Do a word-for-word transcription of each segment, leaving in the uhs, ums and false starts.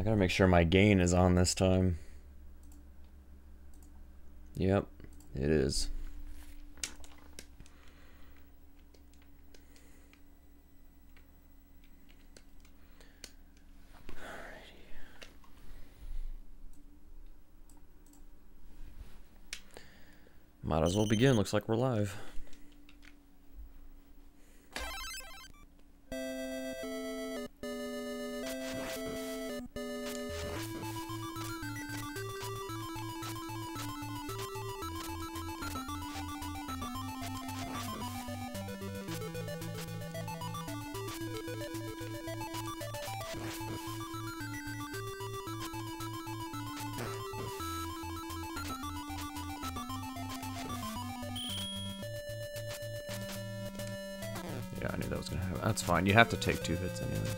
I gotta make sure my gain is on this time. Yep, it is. Might as well begin, looks like we're live. Yeah, I knew that was gonna happen. That's fine. You have to take two hits anyways.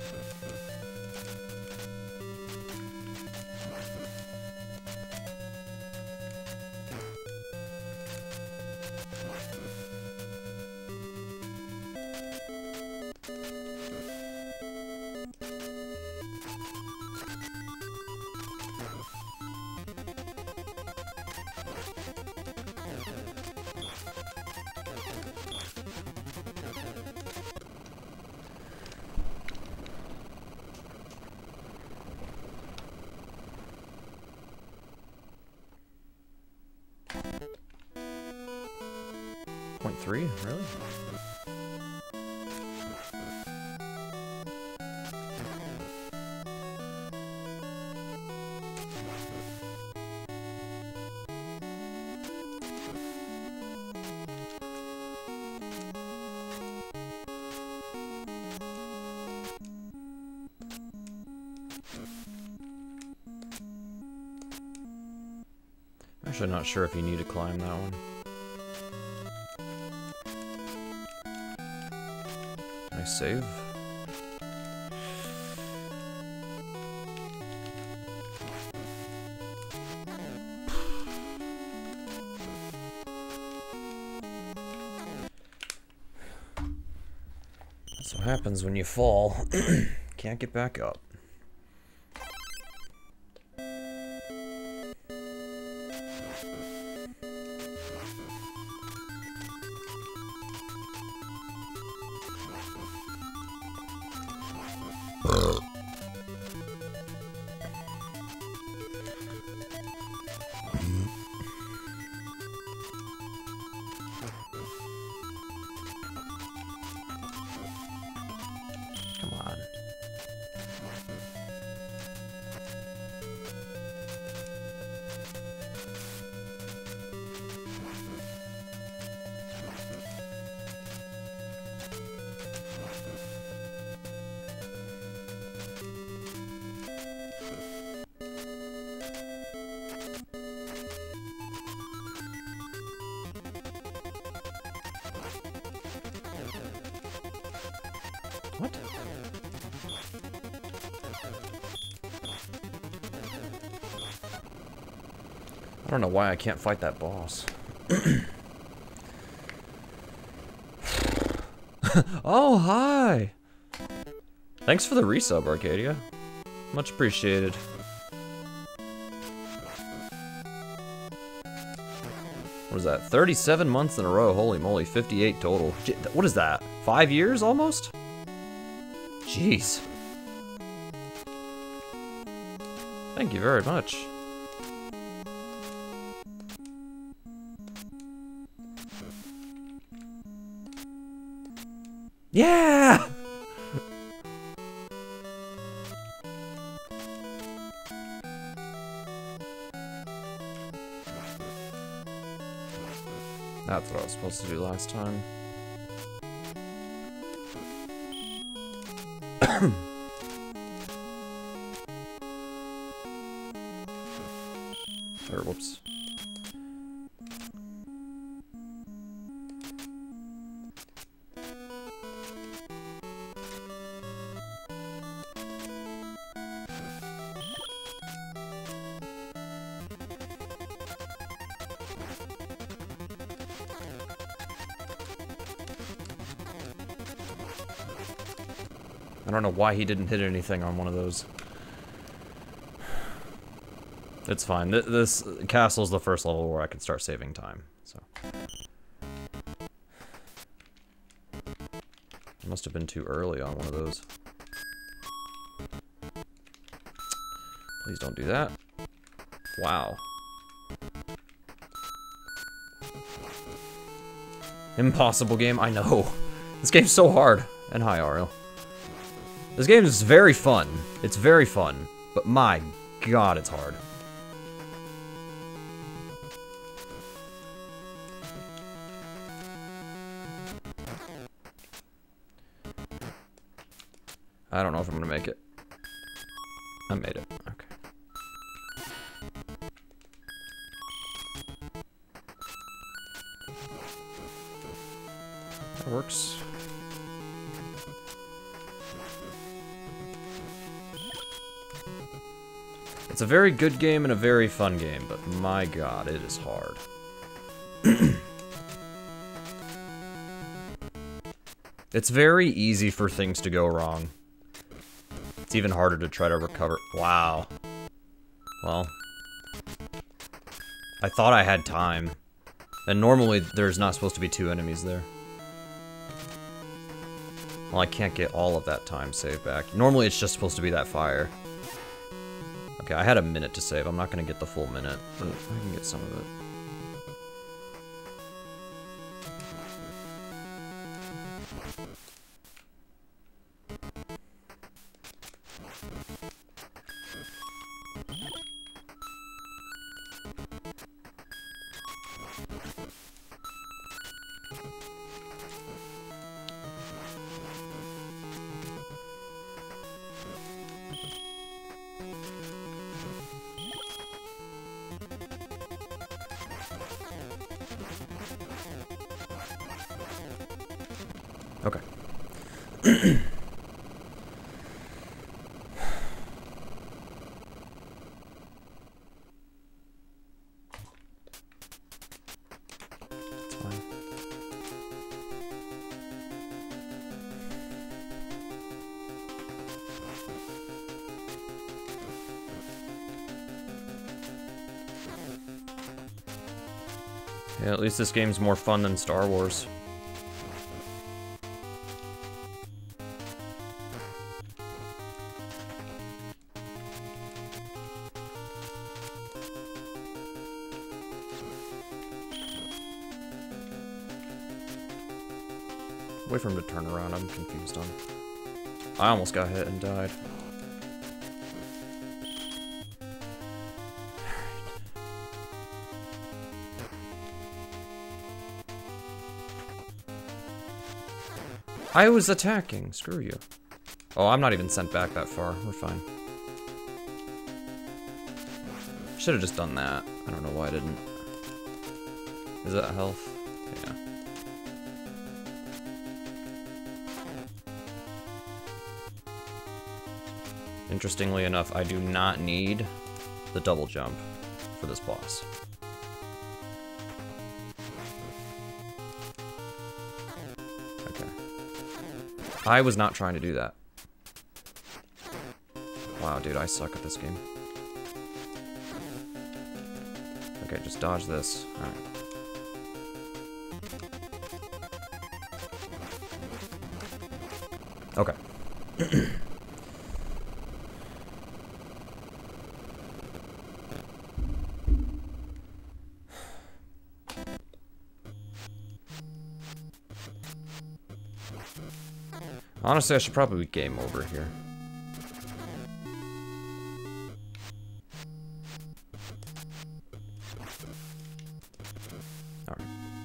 point three, really? Actually, not sure if you need to climb that one. Nice save. That's what happens when you fall. Can't get back up. Come on. What? I don't know why I can't fight that boss. Oh, hi! Thanks for the resub, Arcadia. Much appreciated. What is that? thirty-seven months in a row. Holy moly, fifty-eight total. What is that? Five years almost? Jeez. Thank you very much. Yeah! That's what I was supposed to do last time. Or whoops. I don't know why he didn't hit anything on one of those. It's fine. Th this castle's the first level where I can start saving time, so. I must have been too early on one of those. Please don't do that. Wow. Impossible game, I know. This game's so hard. And hi, Ariel. This game is very fun. It's very fun. But my god, it's hard. I don't know if I'm gonna make it. I made it. Okay. That works. It's a very good game and a very fun game, but my god, it is hard. It's very easy for things to go wrong. It's even harder to try to recover. Wow. Well. I thought I had time. And normally there's not supposed to be two enemies there. Well, I can't get all of that time saved back. Normally it's just supposed to be that fire. Okay, I had a minute to save. I'm not gonna get the full minute, but I can get some of it. Okay. It's fine. Yeah, at least this game's more fun than Star Wars. Wait for him to turn around, I'm confused on. I almost got hit and died. I was attacking, screw you. Oh, I'm not even sent back that far, we're fine. Should've just done that. I don't know why I didn't. Is that health? Yeah. Interestingly enough, I do not need the double jump for this boss. Okay. I was not trying to do that. Wow, dude, I suck at this game. Okay, just dodge this. Alright. Okay. Honestly, I should probably game over here. Alright.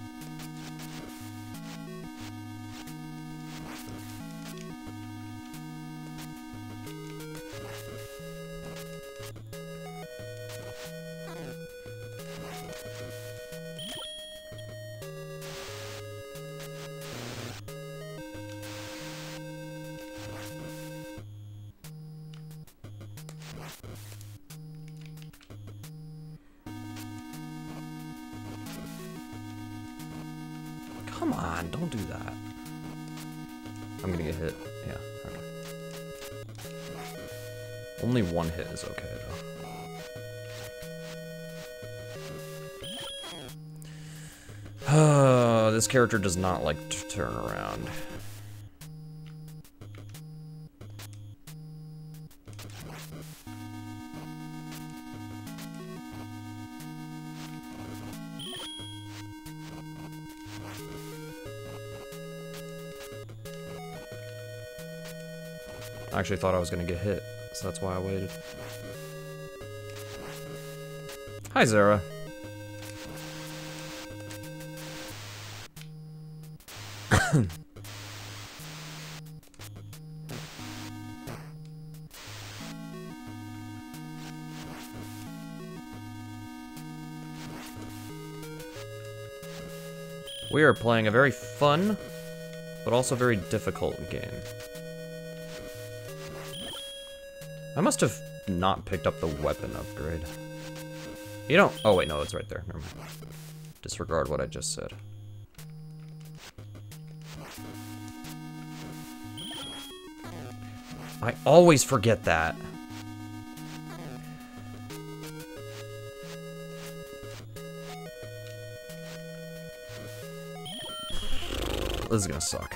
Come on, don't do that. I'm gonna get hit. Yeah, okay. Only one hit is okay, though. This character does not like to turn around. I actually thought I was gonna get hit, so that's why I waited. Hi, Zara. We are playing a very fun, but also very difficult game. I must have not picked up the weapon upgrade. You don't- oh wait, no, it's right there, never mind. Disregard what I just said. I always forget that. This is gonna suck.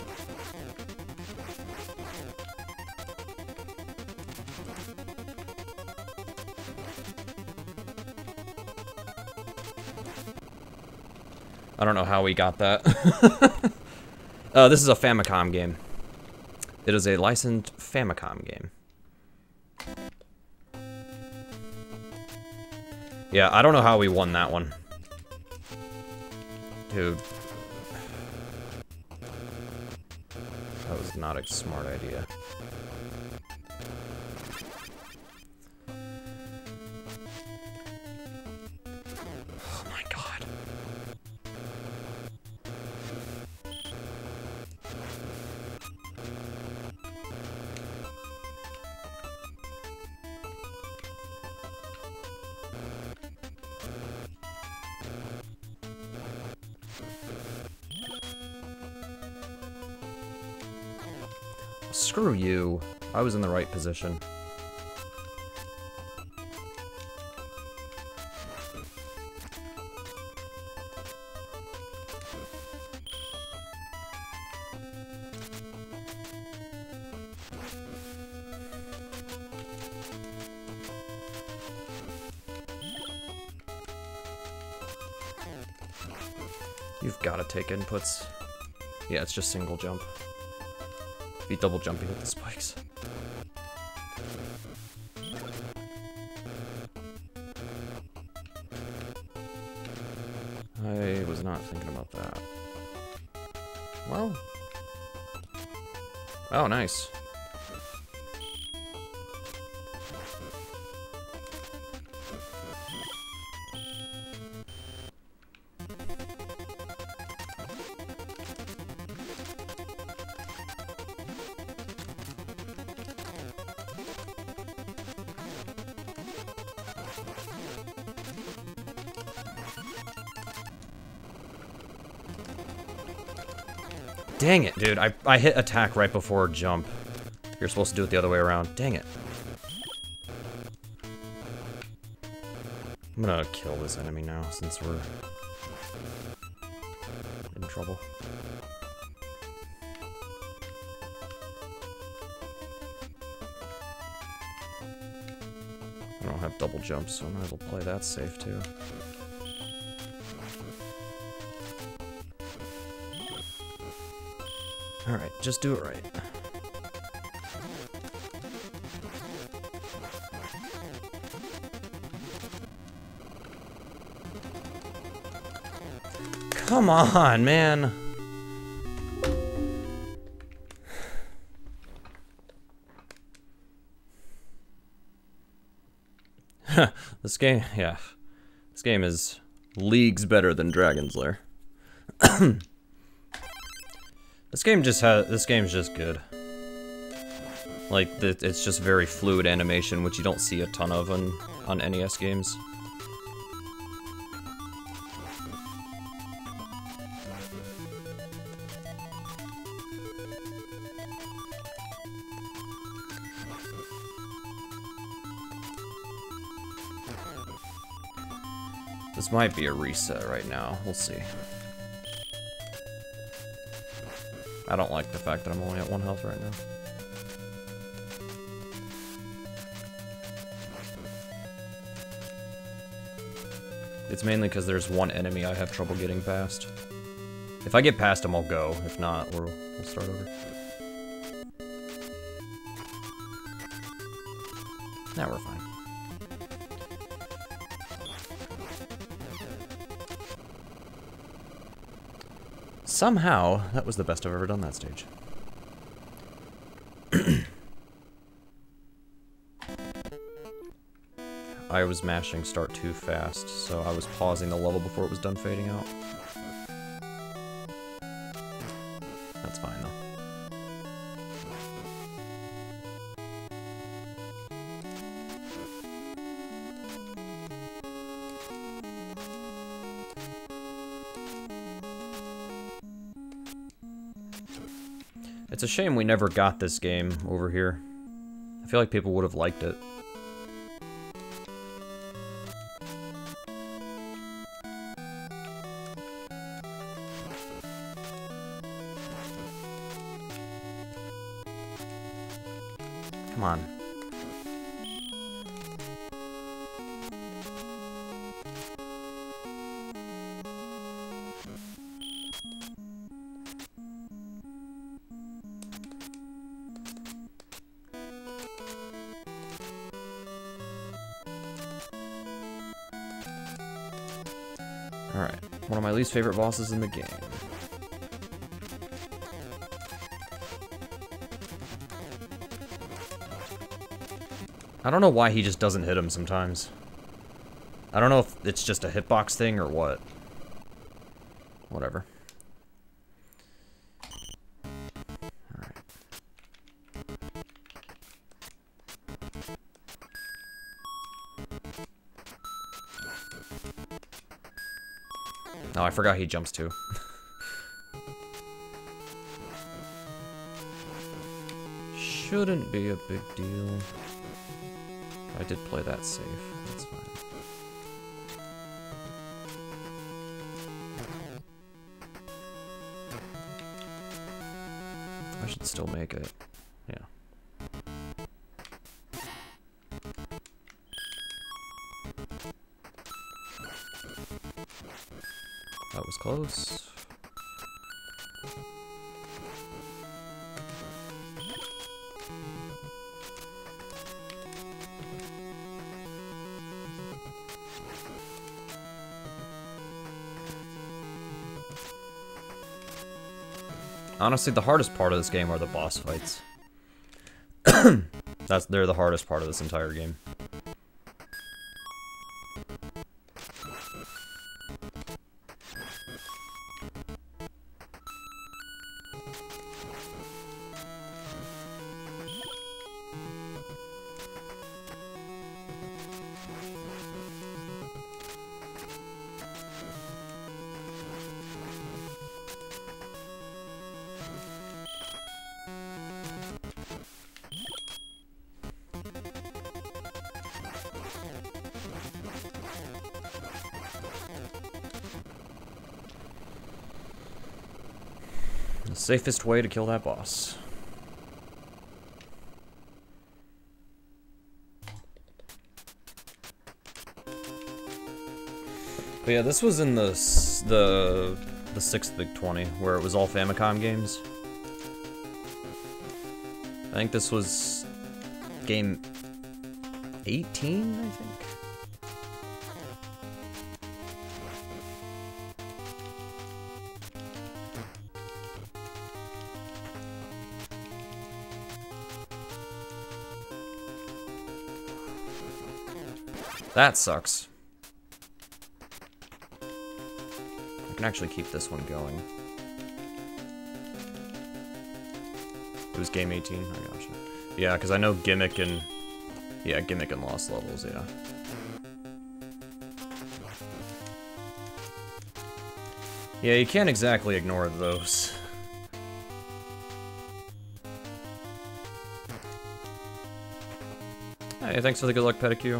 I don't know how we got that. uh, this is a Famicom game. It is a licensed Famicom game. Yeah, I don't know how we won that one. Dude. That was not a smart idea. Oh my god. Screw you. I was in the right position. You've got to take inputs. Yeah, it's just single jump. If you double jump, you hit the spikes. I was not thinking about that. Well. Oh, nice. Dang it, dude. I, I hit attack right before jump. You're supposed to do it the other way around. Dang it. I'm gonna kill this enemy now, since we're in trouble. I don't have double jumps, so I might as well play that safe, too. Alright, just do it right. Come on, man! This game, yeah. This game is leagues better than Dragon's Lair. This game just has, this game's just good. Like, it's just very fluid animation, which you don't see a ton of on, on N E S games. This might be a reset right now, we'll see. I don't like the fact that I'm only at one health right now. It's mainly because there's one enemy I have trouble getting past. If I get past him, I'll go. If not, we'll, we'll start over. Now we're fine. Somehow, that was the best I've ever done that stage. I was mashing start too fast, so I was pausing the level before it was done fading out. That's fine, though. It's a shame we never got this game over here. I feel like people would have liked it. Come on. Alright, one of my least favorite bosses in the game. I don't know why he just doesn't hit him sometimes. I don't know if it's just a hitbox thing or what. Whatever. Alright. Oh, I forgot he jumps too. Shouldn't be a big deal. I did play that safe. That's fine. I should still make it. Yeah. That was close. Honestly, the hardest part of this game are the boss fights. That's they're the hardest part of this entire game. The safest way to kill that boss. But yeah, this was in the the the sixth Big twenty, where it was all Famicom games. I think this was game eighteen, I think. That sucks. I can actually keep this one going. It was game eighteen? I gotcha. Yeah, because I know Gimmick and... Yeah, Gimmick and Lost Levels, yeah. Yeah, you can't exactly ignore those. Hey, thanks for the good luck, Pedicure.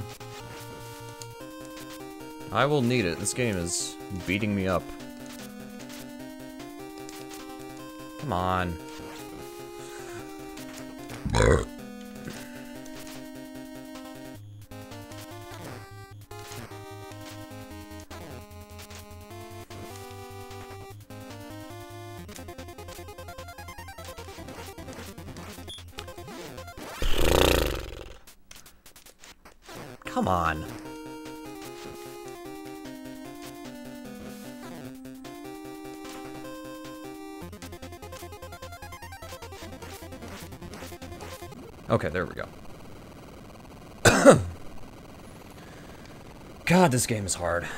I will need it. This game is beating me up. Come on. Come on. Okay, there we go. God, this game is hard.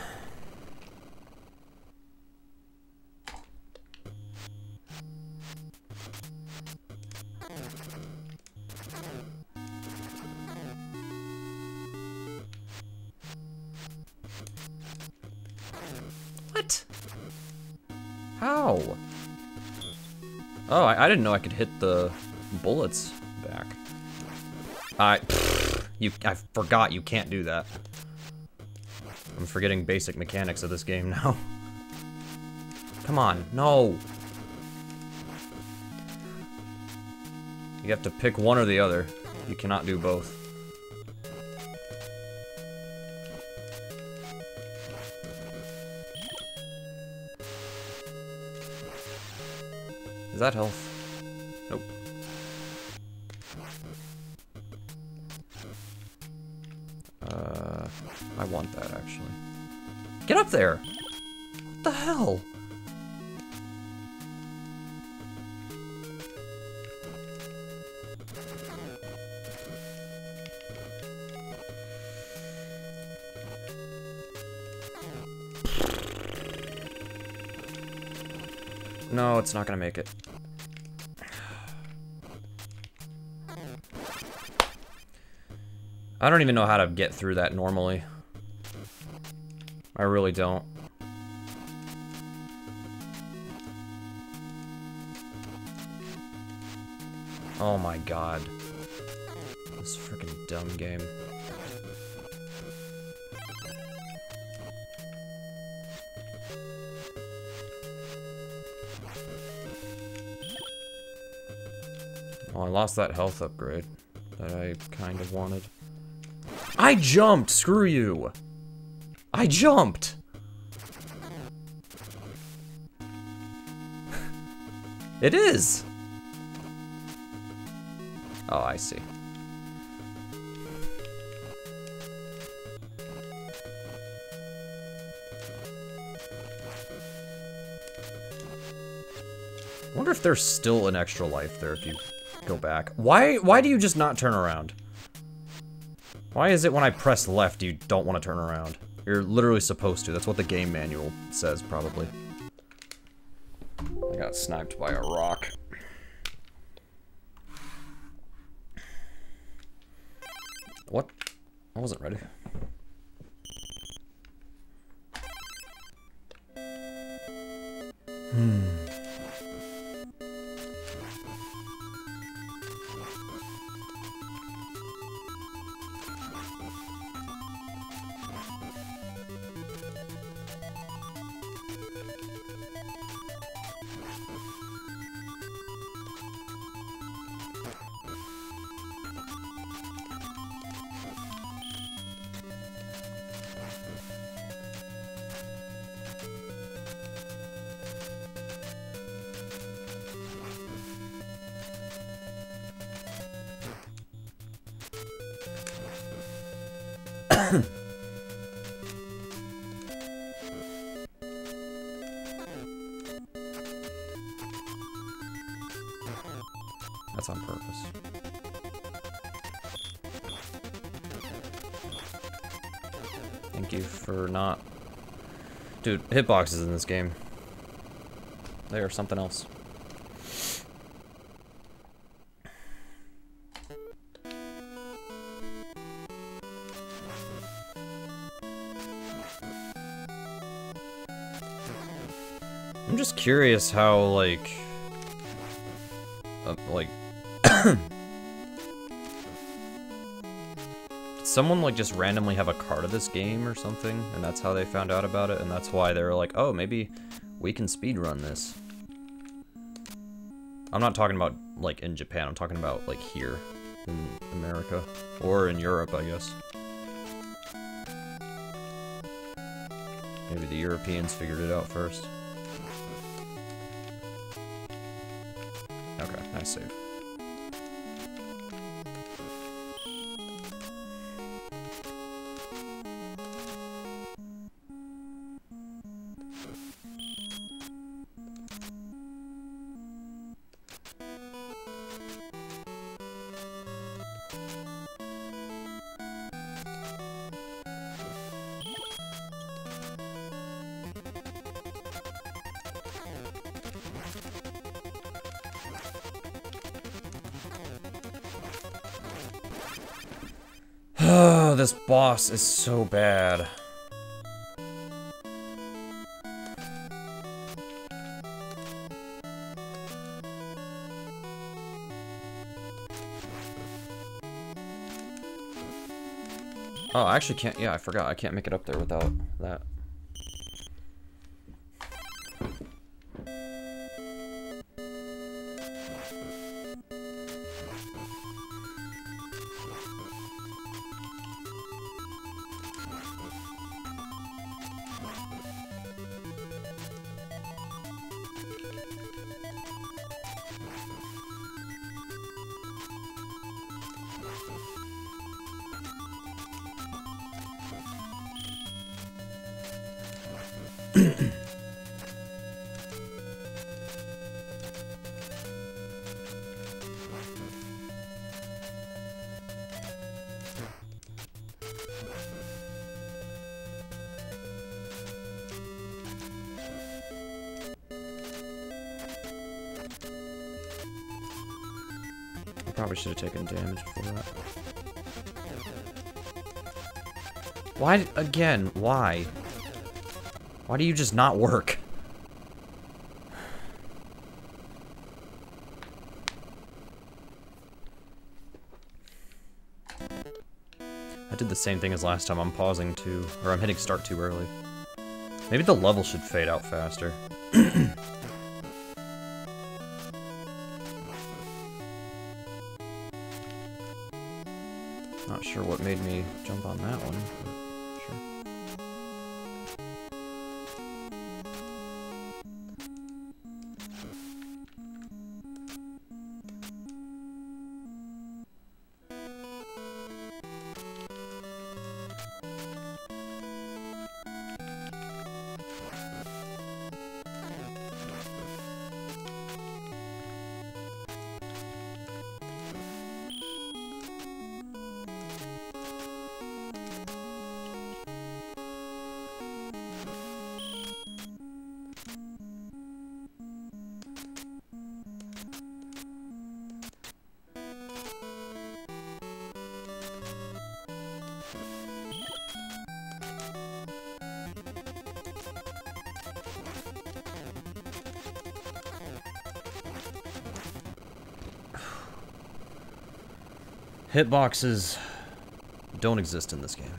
What? How? Oh, I, I didn't know I could hit the bullets back. I, pfft, you, I forgot you can't do that. I'm forgetting basic mechanics of this game now. Come on, no. You have to pick one or the other. You cannot do both. Is that health? Nope. Uh, I want that, actually. Get up there! What the hell? No, it's not gonna make it. I don't even know how to get through that normally. I really don't. Oh my god. This freaking dumb game. Well, I lost that health upgrade that I kind of wanted. I jumped! Screw you! I jumped! It is! Oh, I see. I wonder if there's still an extra life there if you go back. Why, why do you just not turn around? Why is it when I press left you don't want to turn around? You're literally supposed to. That's what the game manual says, probably. I got sniped by a rock. What? I wasn't ready. Hmm. That's on purpose. Thank you for not... Dude, hitboxes in this game. They are something else. I'm just curious how, like... Uh, like... Did someone, like, just randomly have a card of this game or something? And that's how they found out about it? And that's why they were like, oh, maybe we can speedrun this. I'm not talking about, like, in Japan. I'm talking about, like, here in America. Or in Europe, I guess. Maybe the Europeans figured it out first. Okay, nice save. Oh, this boss is so bad. Oh, I actually can't, yeah, I forgot. I can't make it up there without that. Probably should have taken damage before that. Why, again, why? Why do you just not work? I did the same thing as last time. I'm pausing too, or I'm hitting start too early. Maybe the level should fade out faster. Not sure what made me jump on that one, but sure. Hitboxes don't exist in this game.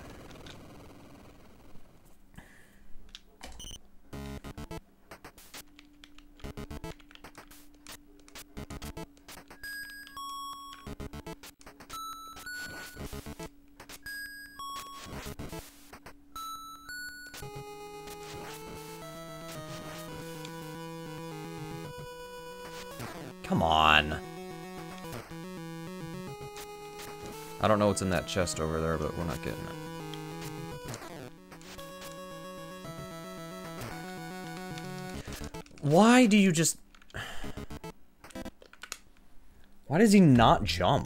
Come on. I don't know what's in that chest over there, but we're not getting it. Why do you just... Why does he not jump?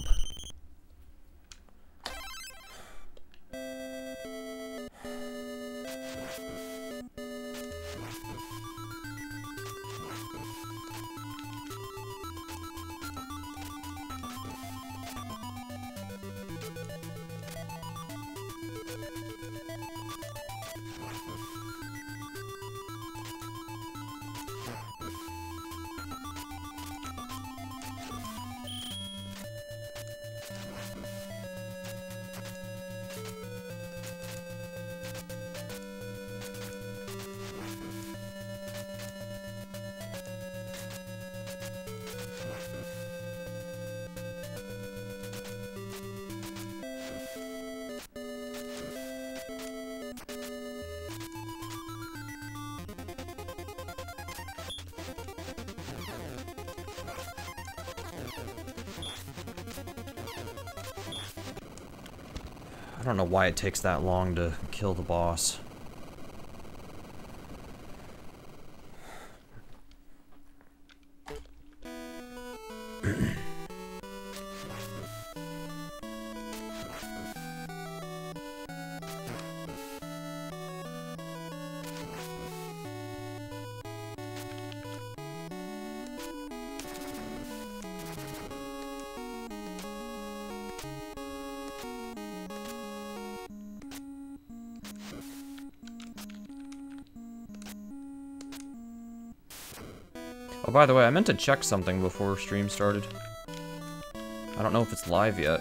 I don't know why it takes that long to kill the boss. Oh, by the way, I meant to check something before stream started. I don't know if it's live yet.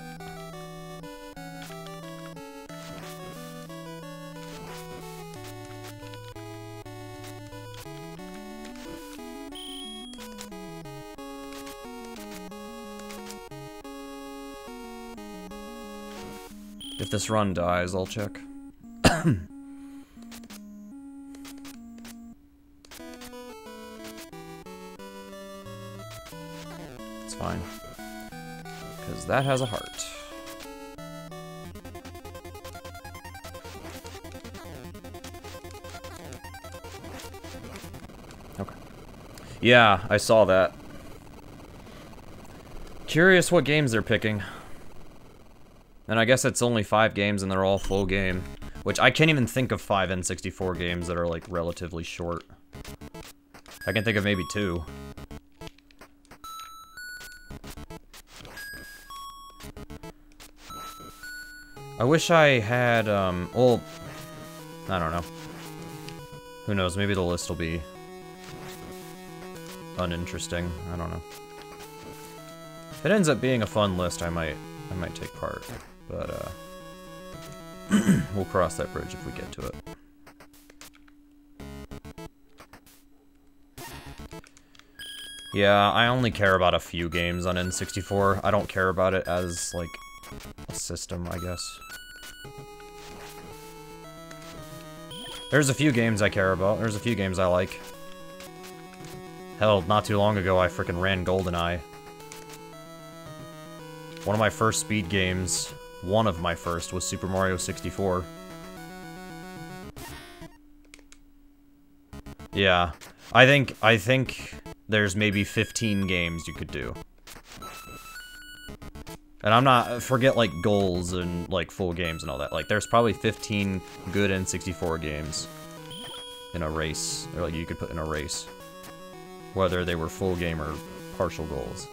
If this run dies, I'll check. It's fine. Because that has a heart. Okay. Yeah, I saw that. Curious what games they're picking. And I guess it's only five games and they're all full game. Which I can't even think of five N sixty-four games that are like relatively short. I can think of maybe two. I wish I had, um, well, I don't know. Who knows, maybe the list will be uninteresting, I don't know. If it ends up being a fun list, I might, I might take part, but, uh, we'll cross that bridge if we get to it. Yeah, I only care about a few games on N sixty-four. I don't care about it as, like, a system, I guess. There's a few games I care about. There's a few games I like. Hell, not too long ago, I frickin' ran GoldenEye. One of my first speed games, one of my first, was Super Mario sixty-four. Yeah, I think, I think there's maybe fifteen games you could do. And I'm not, forget like goals and like full games and all that. Like there's probably fifteen good N sixty-four games in a race, or like you could put in a race. Whether they were full game or partial goals.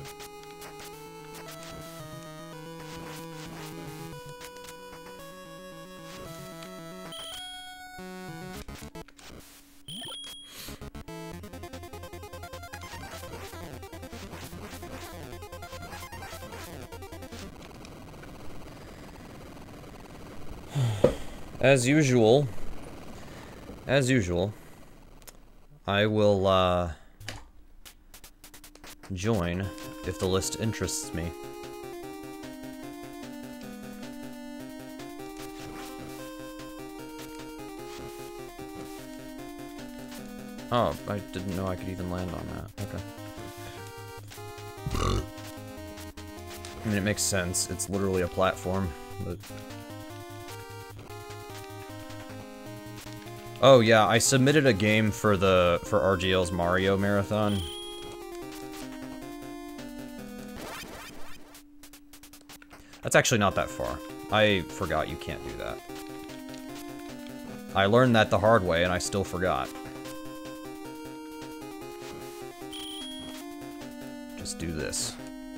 As usual, as usual, I will, uh, join if the list interests me. Oh, I didn't know I could even land on that. Okay. I mean, it makes sense. It's literally a platform, but... Oh yeah, I submitted a game for the for R G L's Mario Marathon. That's actually not that far. I forgot you can't do that. I learned that the hard way and I still forgot. Just do this.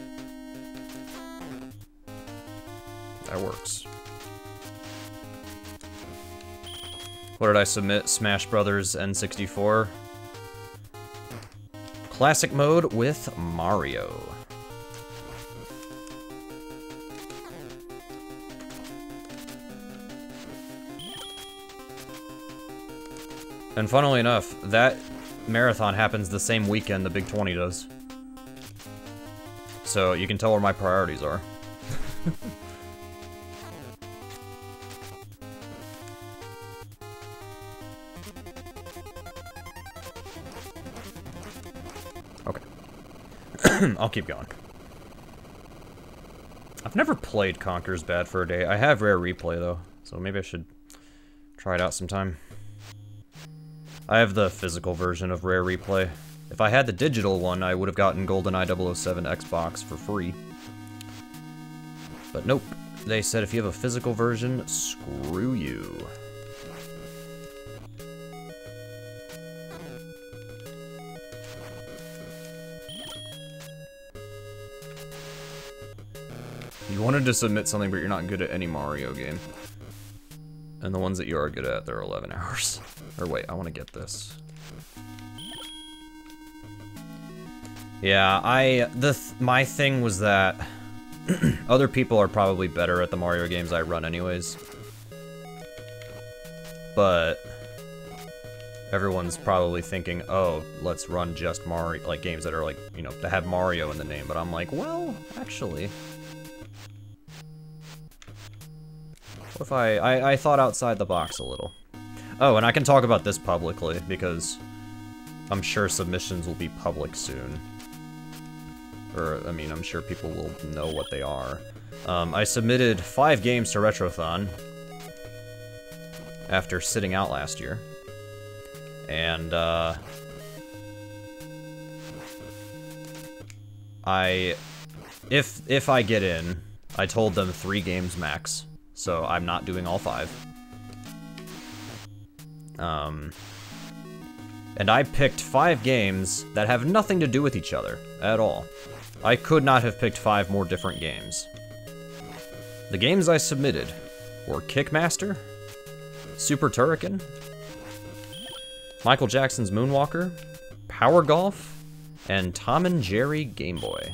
That works. What did I submit? Smash Brothers N sixty-four. Classic mode with Mario. And funnily enough, that marathon happens the same weekend the Big twenty does. So you can tell where my priorities are. Okay. I'll keep going. I've never played Conker's Bad Fur Day. I have Rare Replay, though, so maybe I should try it out sometime. I have the physical version of Rare Replay. If I had the digital one, I would have gotten GoldenEye double oh seven Xbox for free. But nope. They said if you have a physical version, screw you. You wanted to submit something, but you're not good at any Mario game. And the ones that you are good at, they're eleven hours. Or wait, I want to get this. Yeah, I... the th my thing was that other people are probably better at the Mario games I run anyways. But everyone's probably thinking, oh, let's run just Mario, like games that are like, you know, that have Mario in the name. But I'm like, well, actually... What if I, I, I thought outside the box a little. Oh, and I can talk about this publicly, because I'm sure submissions will be public soon. Or, I mean, I'm sure people will know what they are. Um, I submitted five games to Retrothon after sitting out last year. And, uh... I... If, if I get in, I told them three games max. So I'm not doing all five. Um, and I picked five games that have nothing to do with each other at all. I could not have picked five more different games. The games I submitted were Kickmaster, Super Turrican, Michael Jackson's Moonwalker, Power Golf, and Tom and Jerry Game Boy.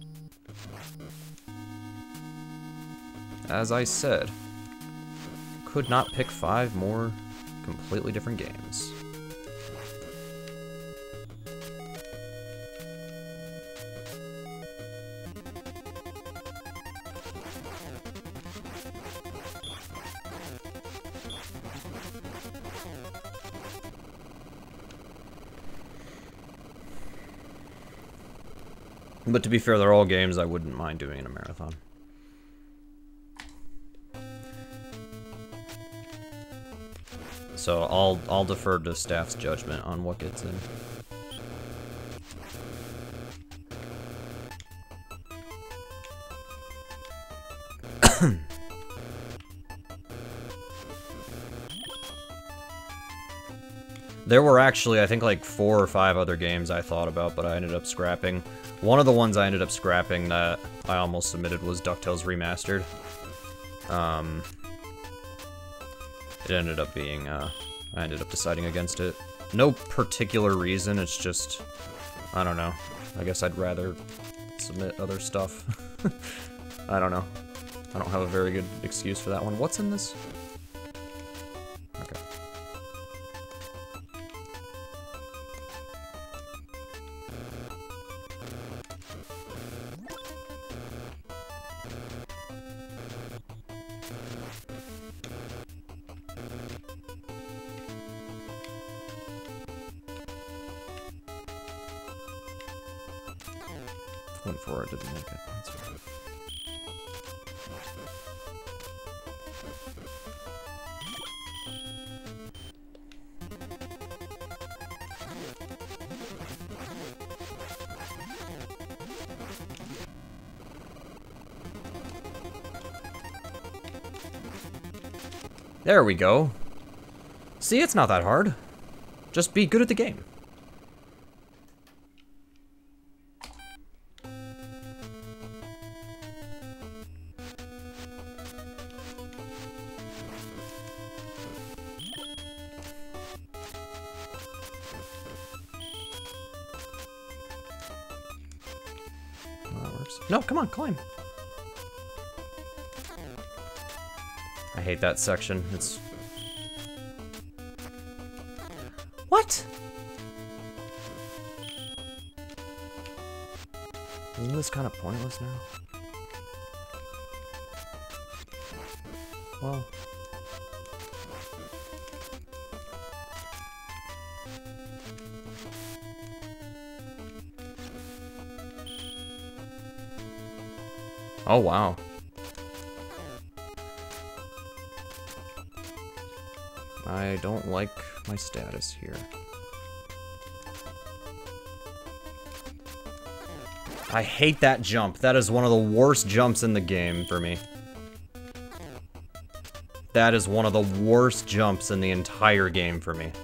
As I said, could not pick five more completely different games. But to be fair, they're all games I wouldn't mind doing in a marathon. So I'll I'll defer to staff's judgment on what gets in. There were actually, I think, like four or five other games I thought about, but I ended up scrapping. One of the ones I ended up scrapping that I almost submitted was DuckTales Remastered. Um, it ended up being, uh, I ended up deciding against it. No particular reason, it's just, I don't know. I guess I'd rather submit other stuff. I don't know. I don't have a very good excuse for that one. What's in this? Okay. Went for it, didn't make it. That's right. There we go. See, it's not that hard. Just be good at the game. No, come on, climb. I hate that section. It's... What? Isn't this kind of pointless now? Well... Oh, wow. I don't like my status here. I hate that jump. That is one of the worst jumps in the game for me. That is one of the worst jumps in the entire game for me.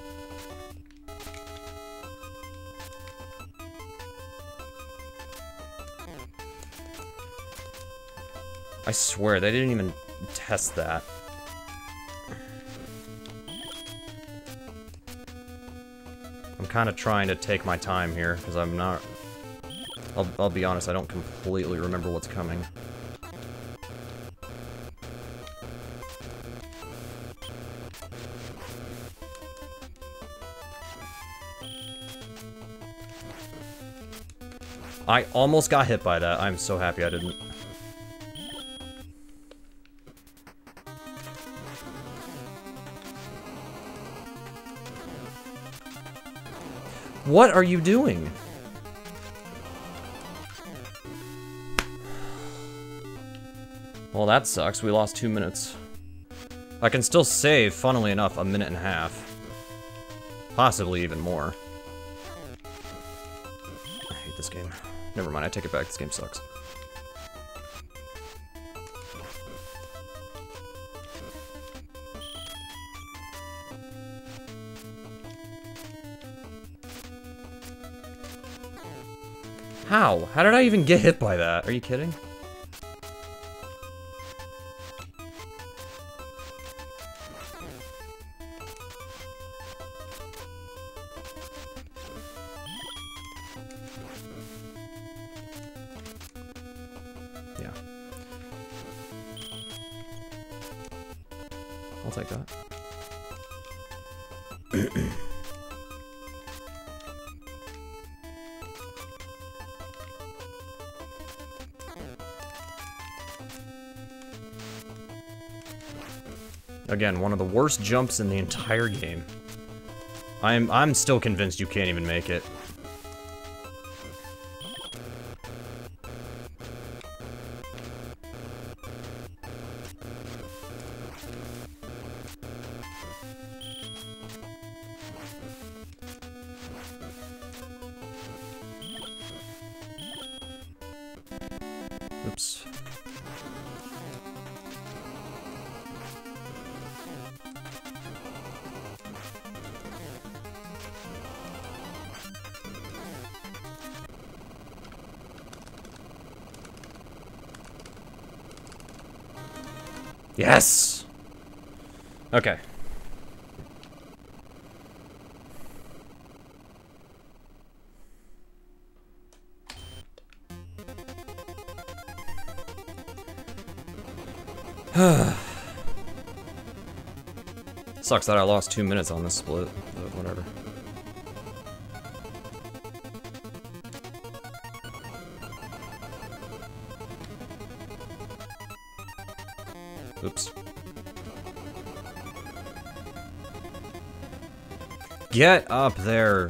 I swear, they didn't even test that. I'm kind of trying to take my time here, because I'm not... I'll, I'll be honest, I don't completely remember what's coming. I almost got hit by that. I'm so happy I didn't. What are you doing? Well, that sucks. We lost two minutes. I can still save, funnily enough, a minute and a half. Possibly even more. I hate this game. Never mind, I take it back. This game sucks. How? How did I even get hit by that? Are you kidding? Yeah. I'll take that. Again, one of the worst jumps in the entire game. I'm I'm still convinced you can't even make it. Oops. Yes! Okay. Sucks that I lost two minutes on this split, but whatever. Oops. Get up there.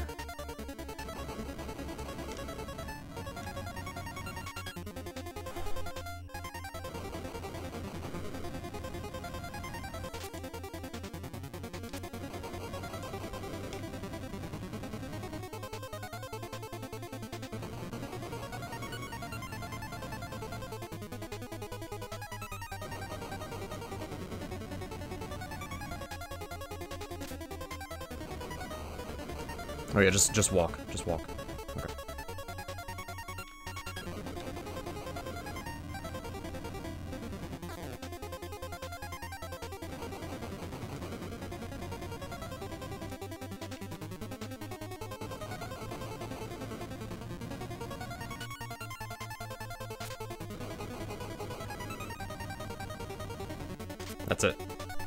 Oh yeah, just just walk, just walk. Okay. That's it.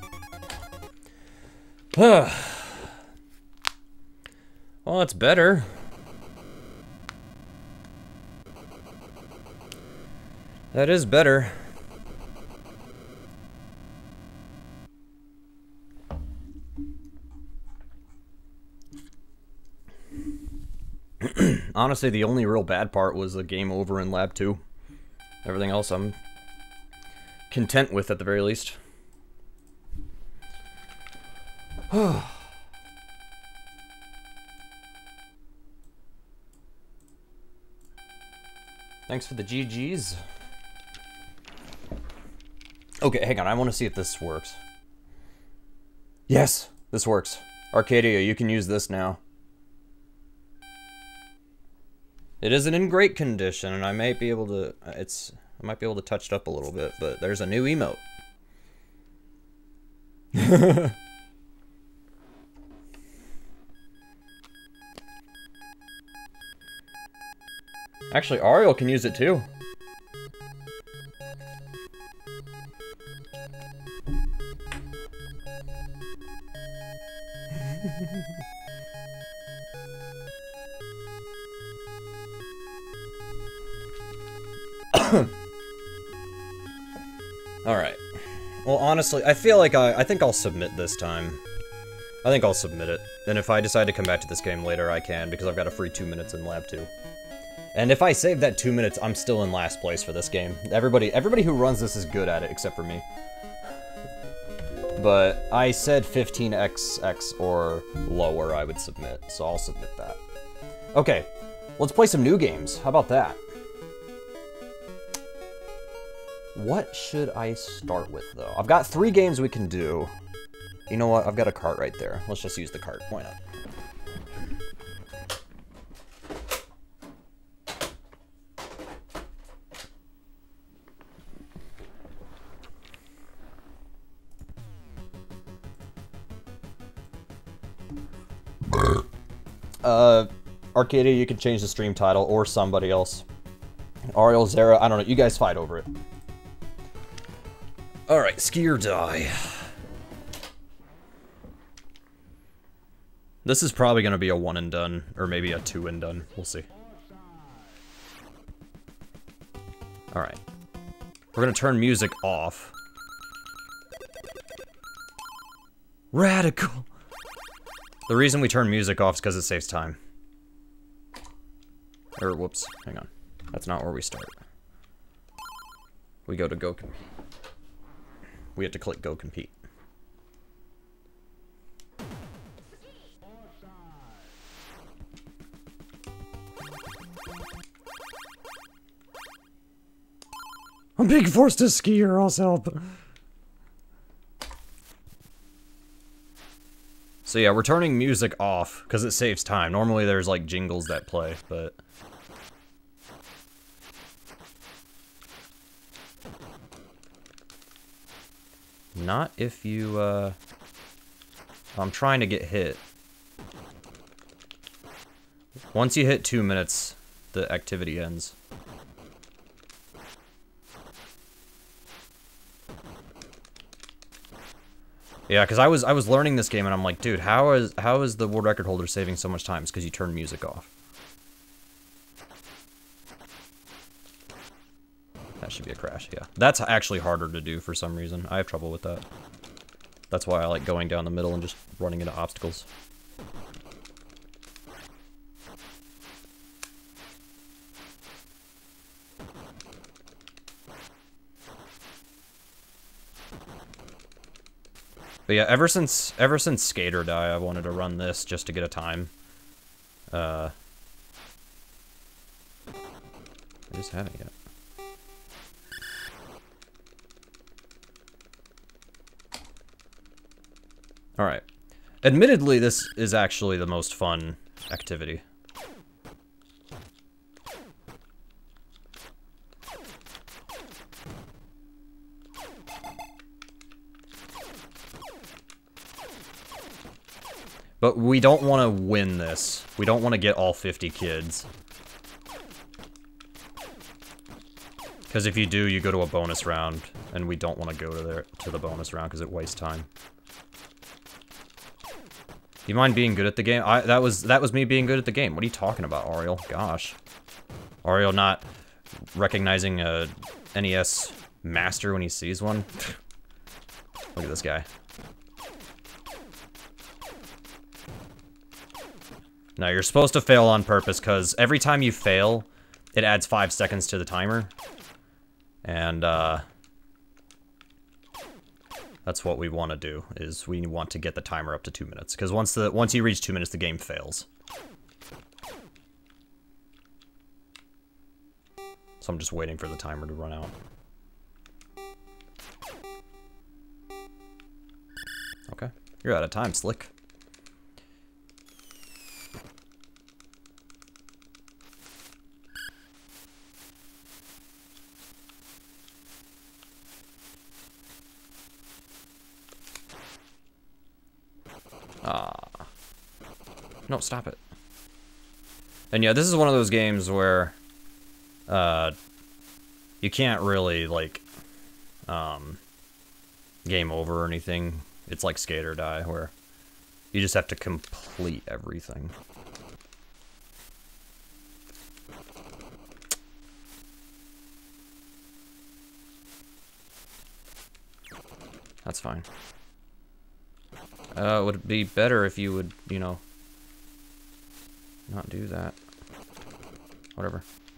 Well, that's better. That is better. Honestly, the only real bad part was the game over in Lab two. Everything else I'm content with at the very least. Thanks for the G Gs. Okay, hang on. I want to see if this works. Yes, this works. Arcadia, you can use this now. It isn't in great condition, and I might be able to. It's. I might be able to touch it up a little bit, but there's a new emote. Actually, Ariel can use it too. Alright. Well, honestly, I feel like I, I think I'll submit this time. I think I'll submit it. And if I decide to come back to this game later, I can, because I've got a free two minutes in Lab two. And if I save that two minutes, I'm still in last place for this game. Everybody, everybody who runs this is good at it, except for me. But I said fifteen X X or lower I would submit, so I'll submit that. Okay, let's play some new games. How about that? What should I start with, though? I've got three games we can do. You know what? I've got a cart right there. Let's just use the cart. Why not? Uh, Arcadia, you can change the stream title, or somebody else. Ariel, Zara, I don't know. You guys fight over it. Alright, ski or die. This is probably going to be a one and done, or maybe a two and done. We'll see. Alright. We're going to turn music off. Radical! The reason we turn music off is because it saves time. Or, whoops, hang on. That's not where we start. We go to go compete. We have to click go compete. I'm being forced to ski or else help. So yeah, we're turning music off because it saves time. Normally there's like jingles that play, but... Not if you, uh... I'm trying to get hit. Once you hit two minutes, the activity ends. Yeah, because I was I was learning this game and I'm like, dude, how is how is the world record holder saving so much time? It's because you turn music off. That should be a crash, yeah. That's actually harder to do for some reason. I have trouble with that. That's why I like going down the middle and just running into obstacles. But yeah, ever since ever since Skate or Die, I wanted to run this just to get a time. Uh, I just haven't yet. All right. Admittedly, this is actually the most fun activity. But we don't want to win this. We don't want to get all fifty kids. Because if you do, you go to a bonus round, and we don't want to go to there to the bonus round because it wastes time. You mind being good at the game? I that was that was me being good at the game. What are you talking about, Ariel? Gosh. Ariel not recognizing a N E S master when he sees one. Look at this guy. No, you're supposed to fail on purpose, because every time you fail, it adds five seconds to the timer. And, uh... That's what we want to do, is we want to get the timer up to two minutes. Because once the once you reach two minutes, the game fails. So I'm just waiting for the timer to run out. Okay. You're out of time, Slick. Ah. No, stop it. And yeah, this is one of those games where uh you can't really like um game over or anything. It's like Skate or Die, where you just have to complete everything. That's fine. Uh, it would be better if you would, you know, not do that. Whatever. Go.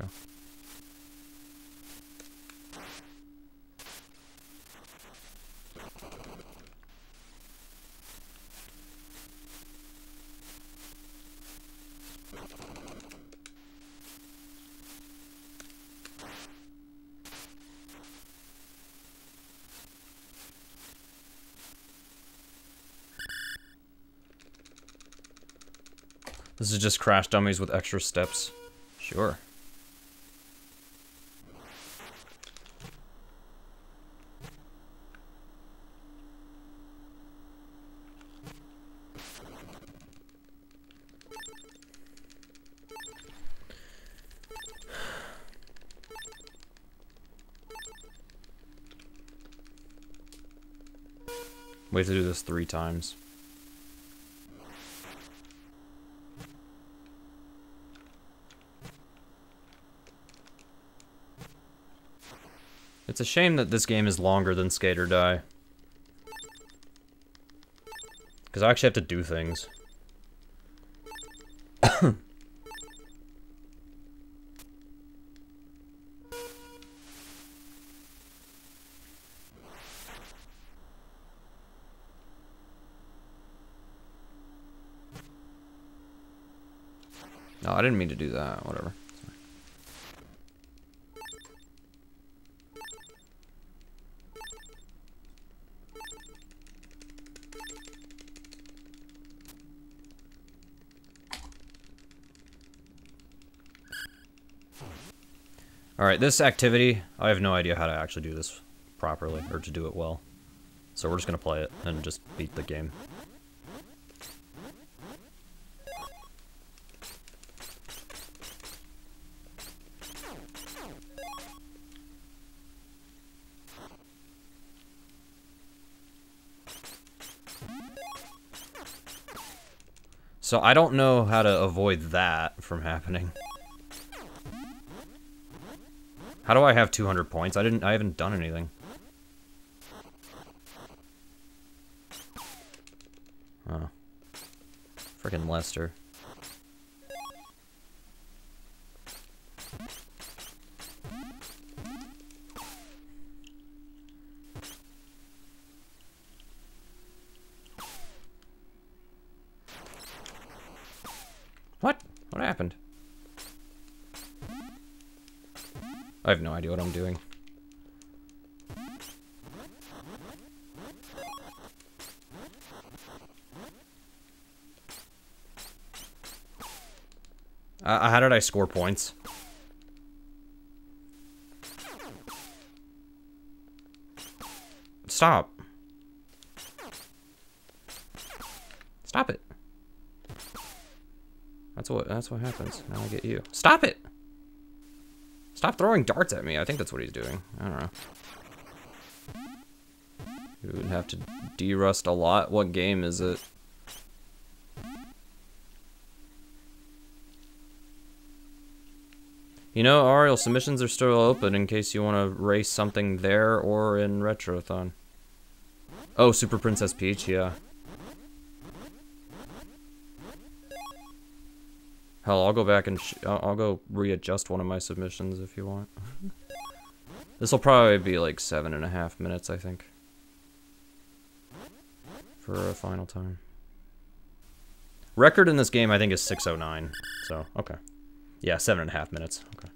This is just Crash Dummies with extra steps. Sure. We have to do this three times. It's a shame that this game is longer than Skate or Die. Because I actually have to do things. No, I didn't mean to do that. Whatever. Alright, this activity, I have no idea how to actually do this properly, or to do it well. So we're just gonna play it, and just beat the game. So I don't know how to avoid that from happening. How do I have two hundred points? I didn't, I haven't done anything. Oh. Frickin' Lester. What? What happened? I have no idea what I'm doing. Uh, how did I score points? Stop. Stop it. That's what that's what happens. Now I get you. Stop it! Stop throwing darts at me. I think that's what he's doing. I don't know. You would have to de-rust a lot. What game is it? You know, Ariel, submissions are still open in case you want to race something there or in Retrothon. Oh, Super Princess Peach, yeah. Hell, I'll go back and sh I'll, I'll go readjust one of my submissions if you want. This will probably be like seven and a half minutes, I think. for a final time. Record in this game, I think, is six oh nine. So, okay. Yeah, seven and a half minutes. Okay.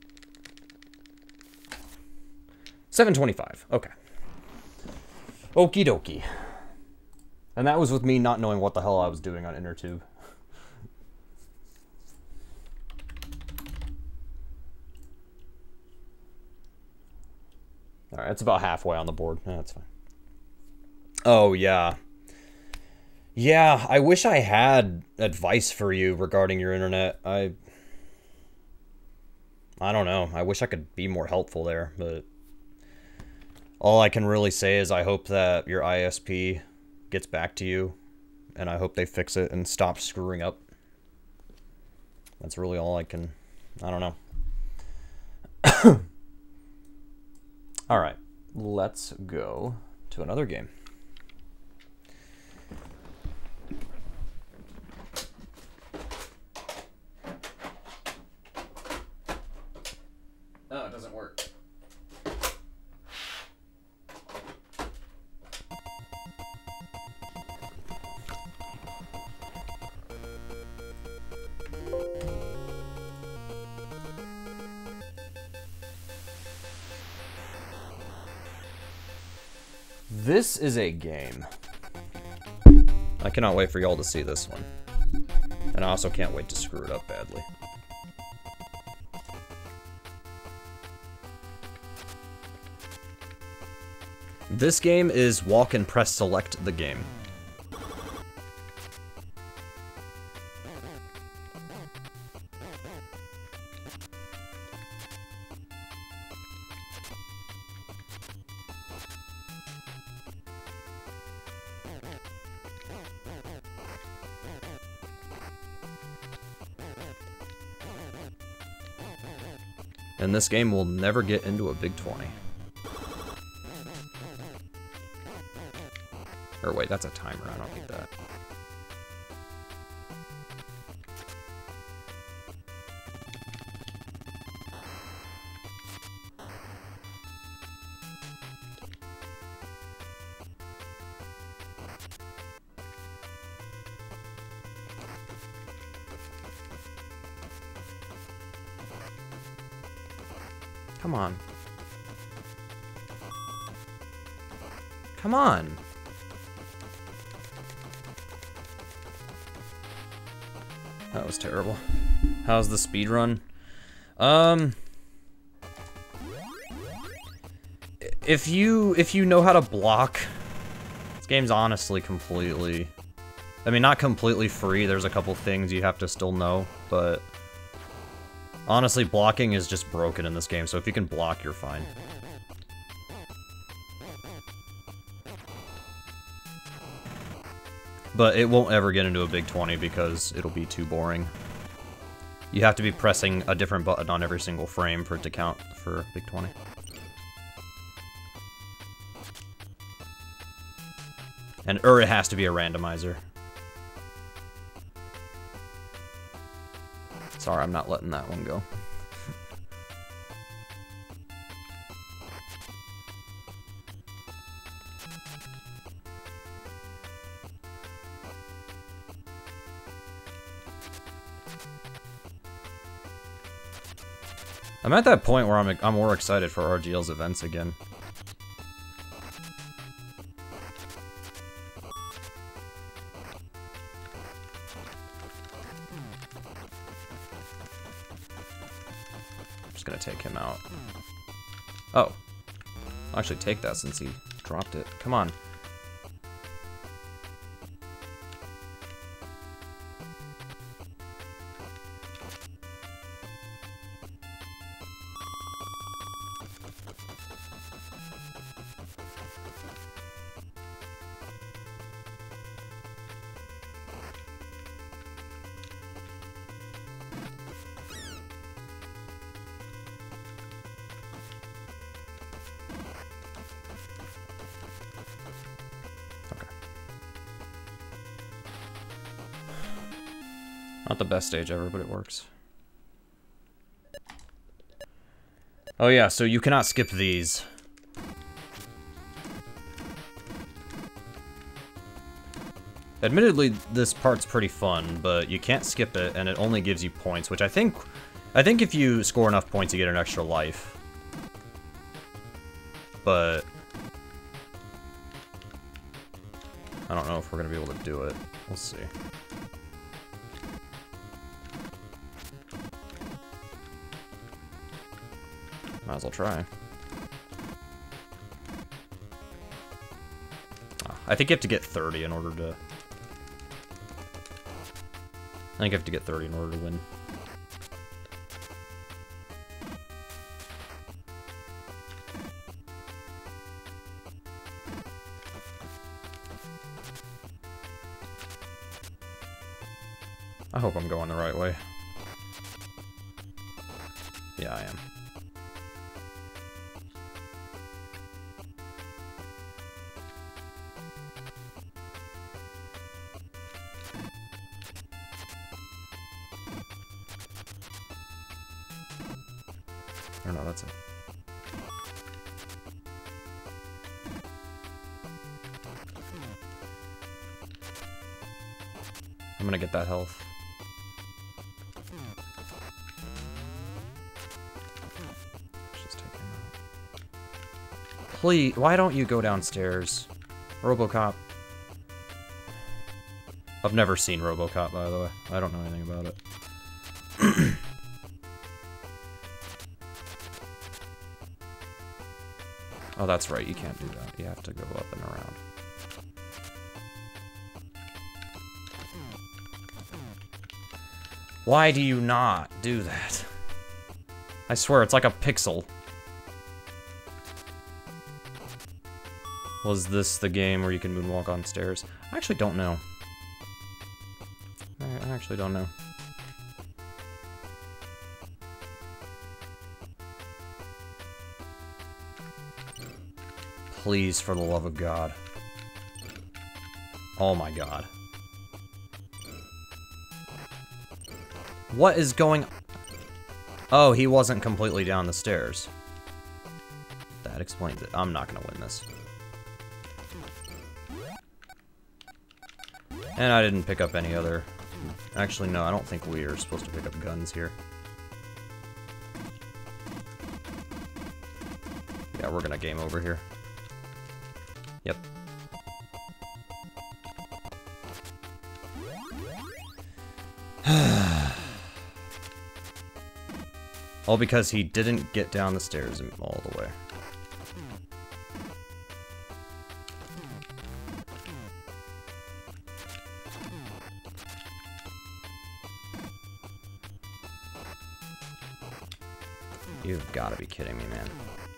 seven twenty-five. Okay. Okie dokie. And that was with me not knowing what the hell I was doing on InnerTube. Alright, it's about halfway on the board. Yeah, that's fine. Oh, yeah. Yeah, I wish I had advice for you regarding your internet. I... I don't know. I wish I could be more helpful there, but... all I can really say is I hope that your I S P gets back to you, and I hope they fix it and stop screwing up. That's really all I can... I don't know. Alright, let's go to another game. Oh, it doesn't work. This is a game. I cannot wait for y'all to see this one. And I also can't wait to screw it up badly. This game is walk and press select the game. And this game will never get into a Big twenty. Or wait, that's a timer. I don't need that. Come on. Come on. That was terrible. How's the speed run? Um If you if you know how to block, this game's honestly completely, I mean, not completely free. There's a couple things you have to still know, but honestly, blocking is just broken in this game, so if you can block, you're fine. But it won't ever get into a Big twenty because it'll be too boring. You have to be pressing a different button on every single frame for it to count for Big twenty. And or it has to be a randomizer. Sorry, I'm not letting that one go. I'm at that point where I'm, I'm more excited for R G L's events again. I'm just gonna take him out. Oh. I'll actually take that since he dropped it. Come on. Not the best stage ever, but it works. Oh yeah, so you cannot skip these. Admittedly, this part's pretty fun, but you can't skip it, and it only gives you points, which I think... I think if you score enough points, you get an extra life. But... I don't know if we're gonna be able to do it. We'll see. Might as well try. Oh, I think you have to get thirty in order to... I think you have to get thirty in order to win. I hope I'm going the right way. Yeah, I am. Or no, that's it. I'm gonna get that health. Just take him out. Please, why don't you go downstairs? RoboCop. I've never seen RoboCop, by the way. I don't know anything about it. Oh, that's right, you can't do that. You have to go up and around. Why do you not do that? I swear, it's like a pixel. Was this the game where you can moonwalk on stairs? I actually don't know. I actually don't know. Please, for the love of God. Oh my God. What is going... Oh, he wasn't completely down the stairs. That explains it. I'm not gonna win this. And I didn't pick up any other... Actually, no, I don't think we are supposed to pick up guns here. Yeah, we're gonna game over here. Yep. All because he didn't get down the stairs all the way. You've got to be kidding me, man.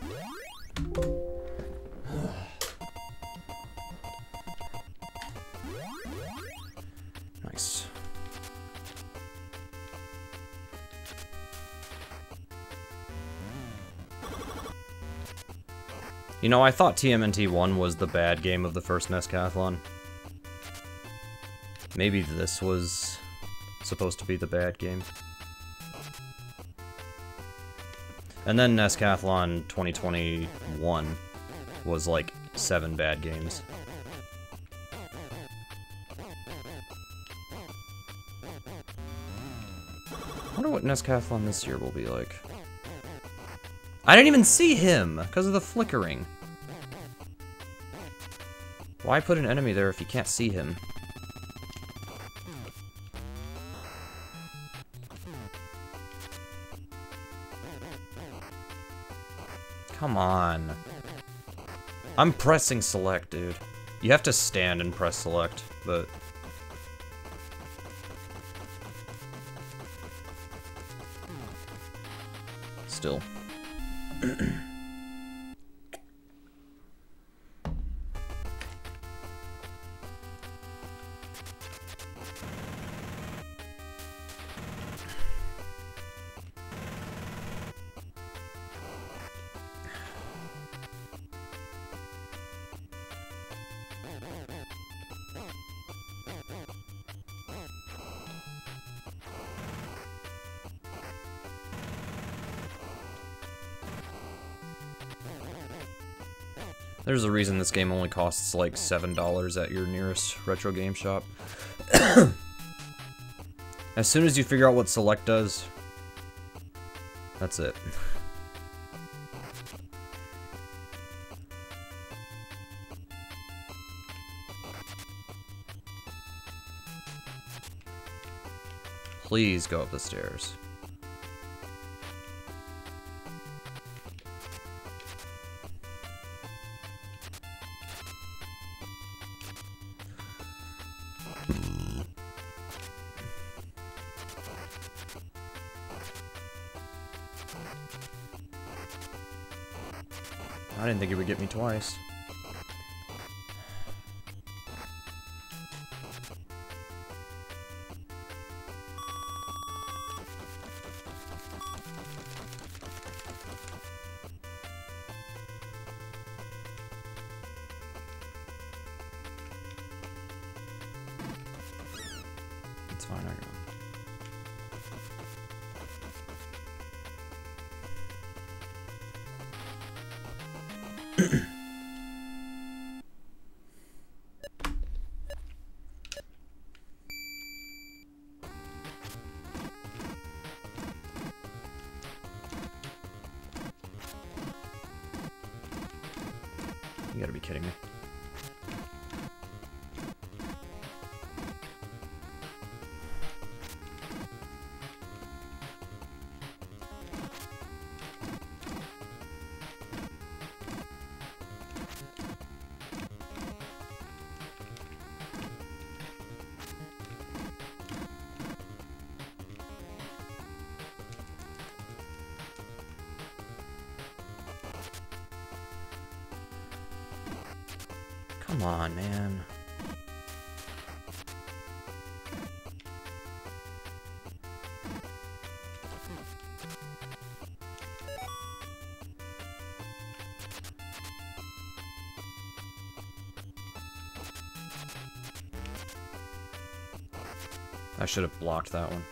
Nice. You know, I thought T M N T one was the bad game of the first Nescathlon. Maybe this was supposed to be the bad game. And then Nescathlon twenty twenty-one was like seven bad games. I wonder what Nescathlon this year will be like. I didn't even see him because of the flickering. Why put an enemy there if you can't see him? Come on. I'm pressing select, dude. You have to stand and press select, but... Still. There's a reason this game only costs like seven dollars at your nearest retro game shop. As soon as you figure out what select does, that's it. Please go up the stairs. I didn't think it would get me twice. It's fine, I got it. You gotta be kidding me. Come on, man. I should have blocked that one.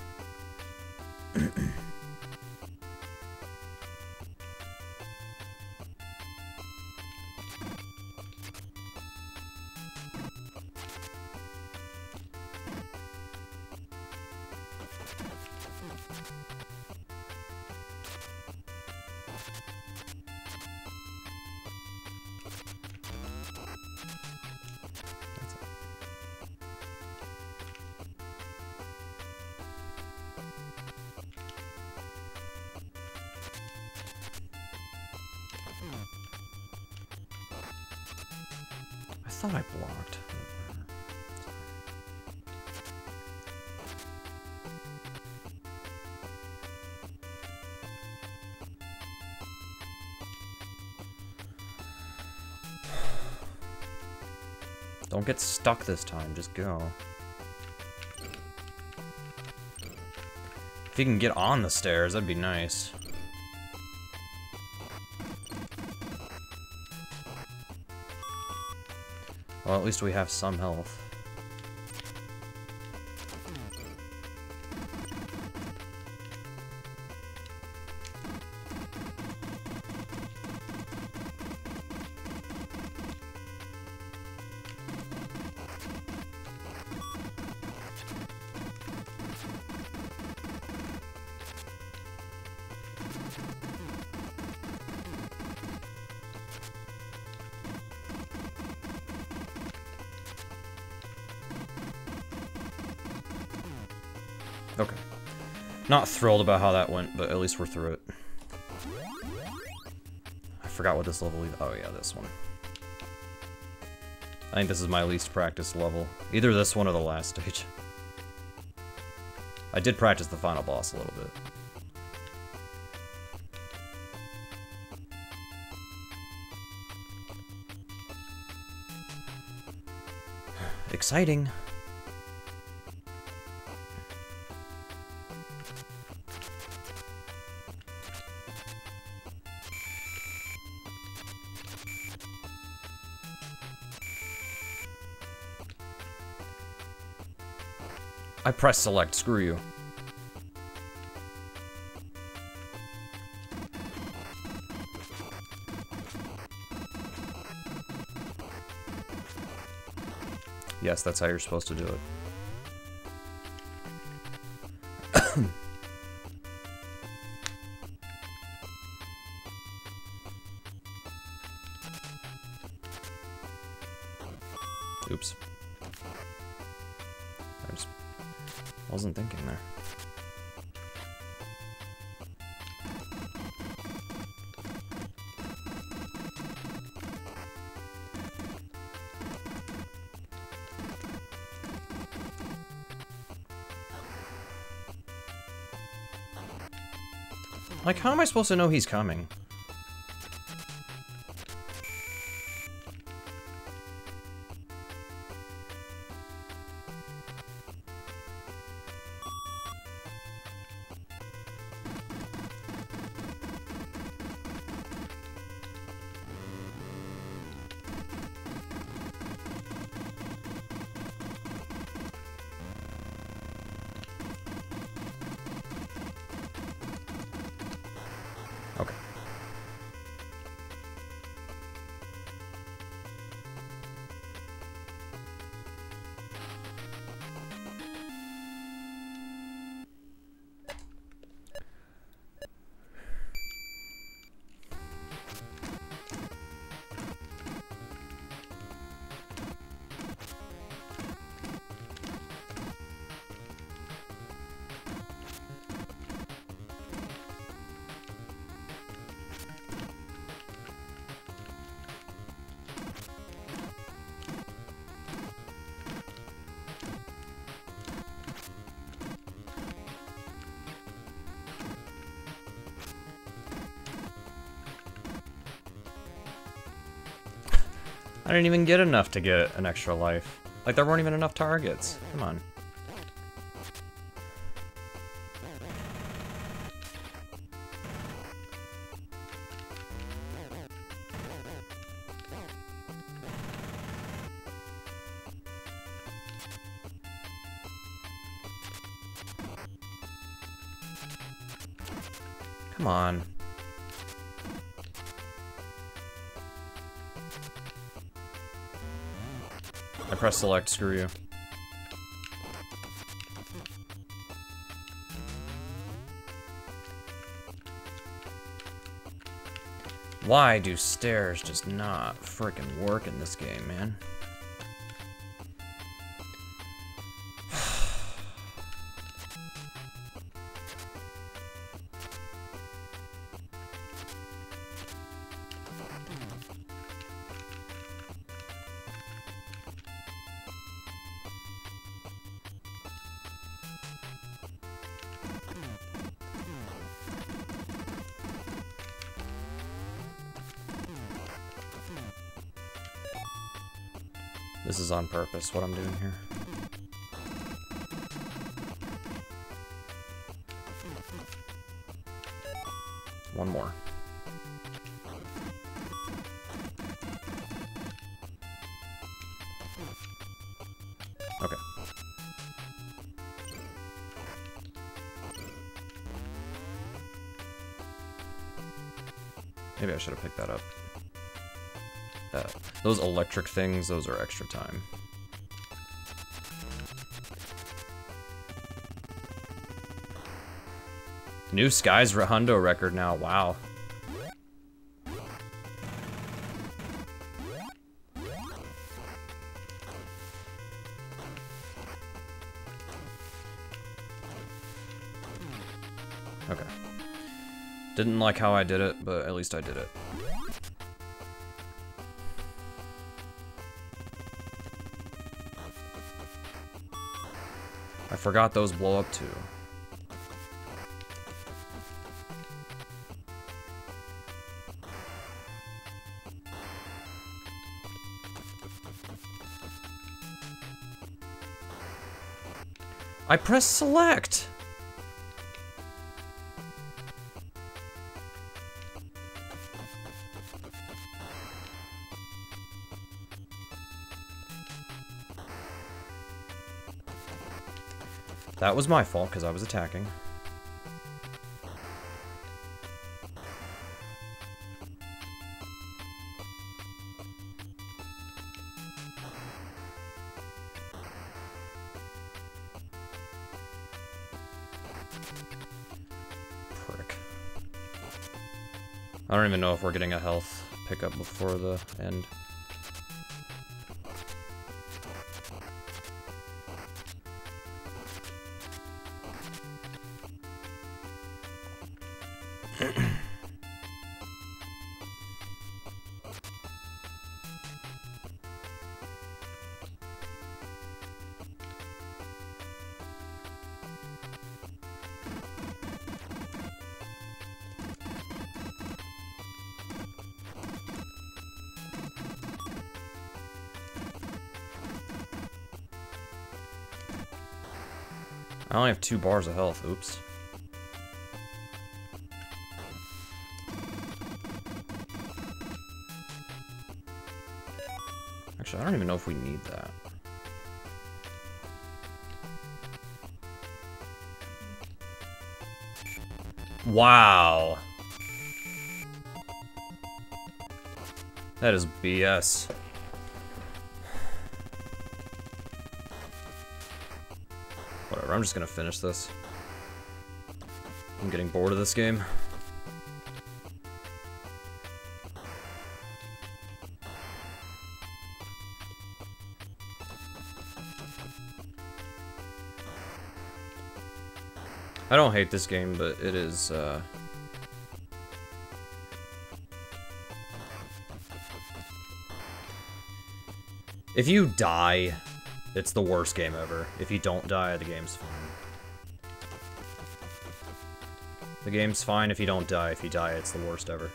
I thought I blocked. Don't get stuck this time, just go. If you can get on the stairs, that'd be nice. Well, at least we have some health. Okay. Not thrilled about how that went, but at least we're through it. I forgot what this level is. Oh yeah, this one. I think this is my least practiced level. Either this one or the last stage. I did practice the final boss a little bit. Exciting. I pressed select, screw you. Yes, that's how you're supposed to do it. Oops. I just wasn't thinking there. Like, how am I supposed to know he's coming? Okay. I didn't even get enough to get an extra life. Like, there weren't even enough targets. Come on. Come on. I press select, screw you. Why do stairs just not frickin' work in this game, man? This is on purpose, what I'm doing here. One more. Okay. Maybe I should have picked that up. Uh, those electric things, those are extra time. New Skies Hundo record now, wow. Okay. Didn't like how I did it, but at least I did it. I forgot those blow up too. I pressed select! That was my fault, because I was attacking. Prick. I don't even know if we're getting a health pickup before the end. I only have two bars of health, oops. Actually, I don't even know if we need that. Wow. That is B S. Whatever, I'm just gonna finish this. I'm getting bored of this game. I don't hate this game, but it is, uh... if you die, it's the worst game ever. If you don't die, the game's fine. The game's fine if you don't die. If you die, it's the worst ever.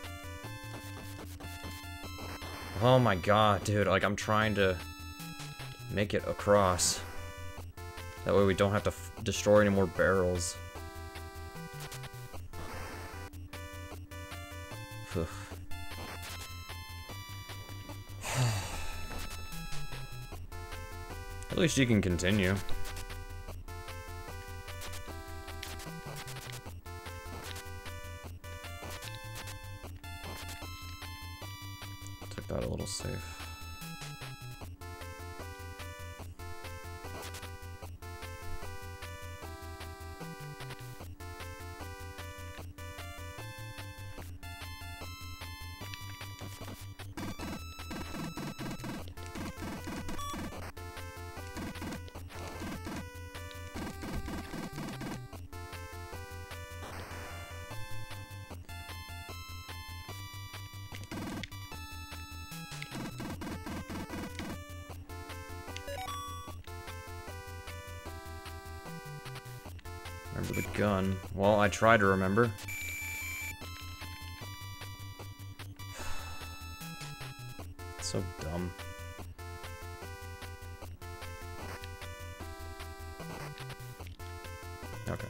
Oh my god, dude, like, I'm trying to make it across. That way we don't have to f destroy any more barrels. Ugh. At least you can continue. Took that a little safe. Remember the gun. Well, I try to remember. So dumb. Okay.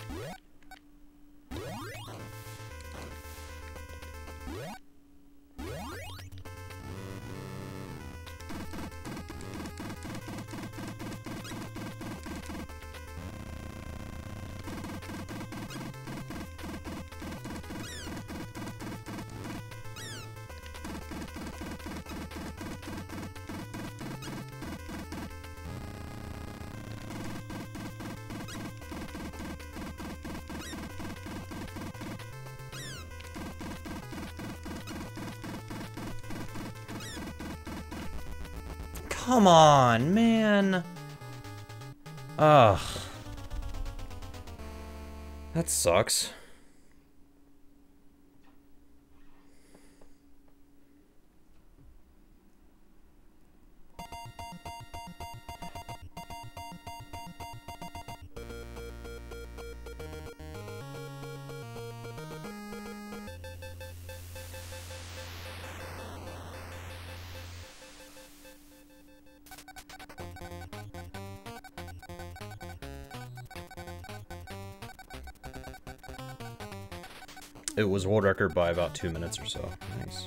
Come on, man. Ugh. That sucks. It was world record by about two minutes or so. Nice.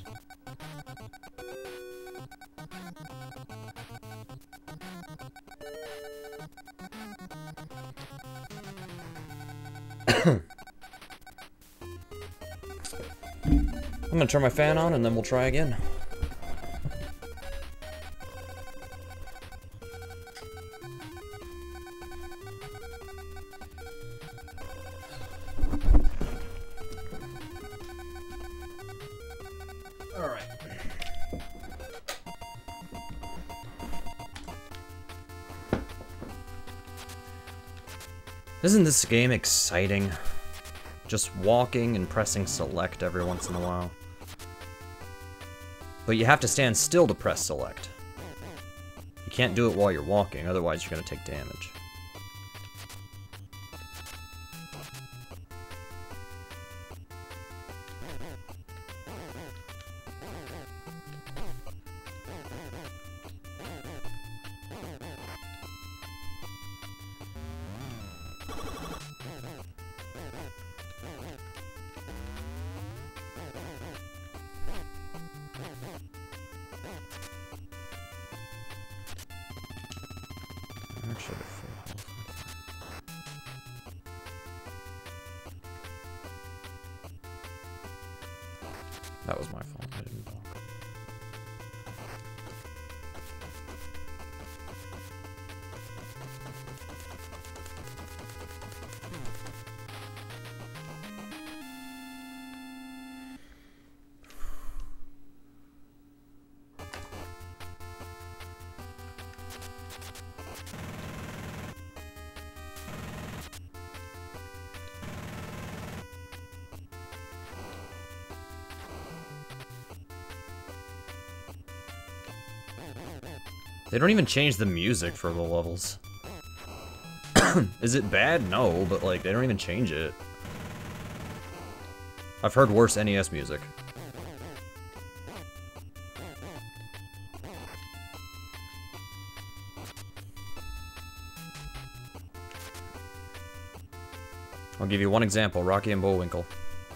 I'm gonna turn my fan on and then we'll try again. Alright. Isn't this game exciting? Just walking and pressing select every once in a while. But you have to stand still to press select. You can't do it while you're walking, otherwise you're gonna take damage. Actually, full health. That was my fault. I didn't block. They don't even change the music for the levels. Is it bad? No, but like, they don't even change it. I've heard worse N E S music. I'll give you one example, Rocky and Bullwinkle.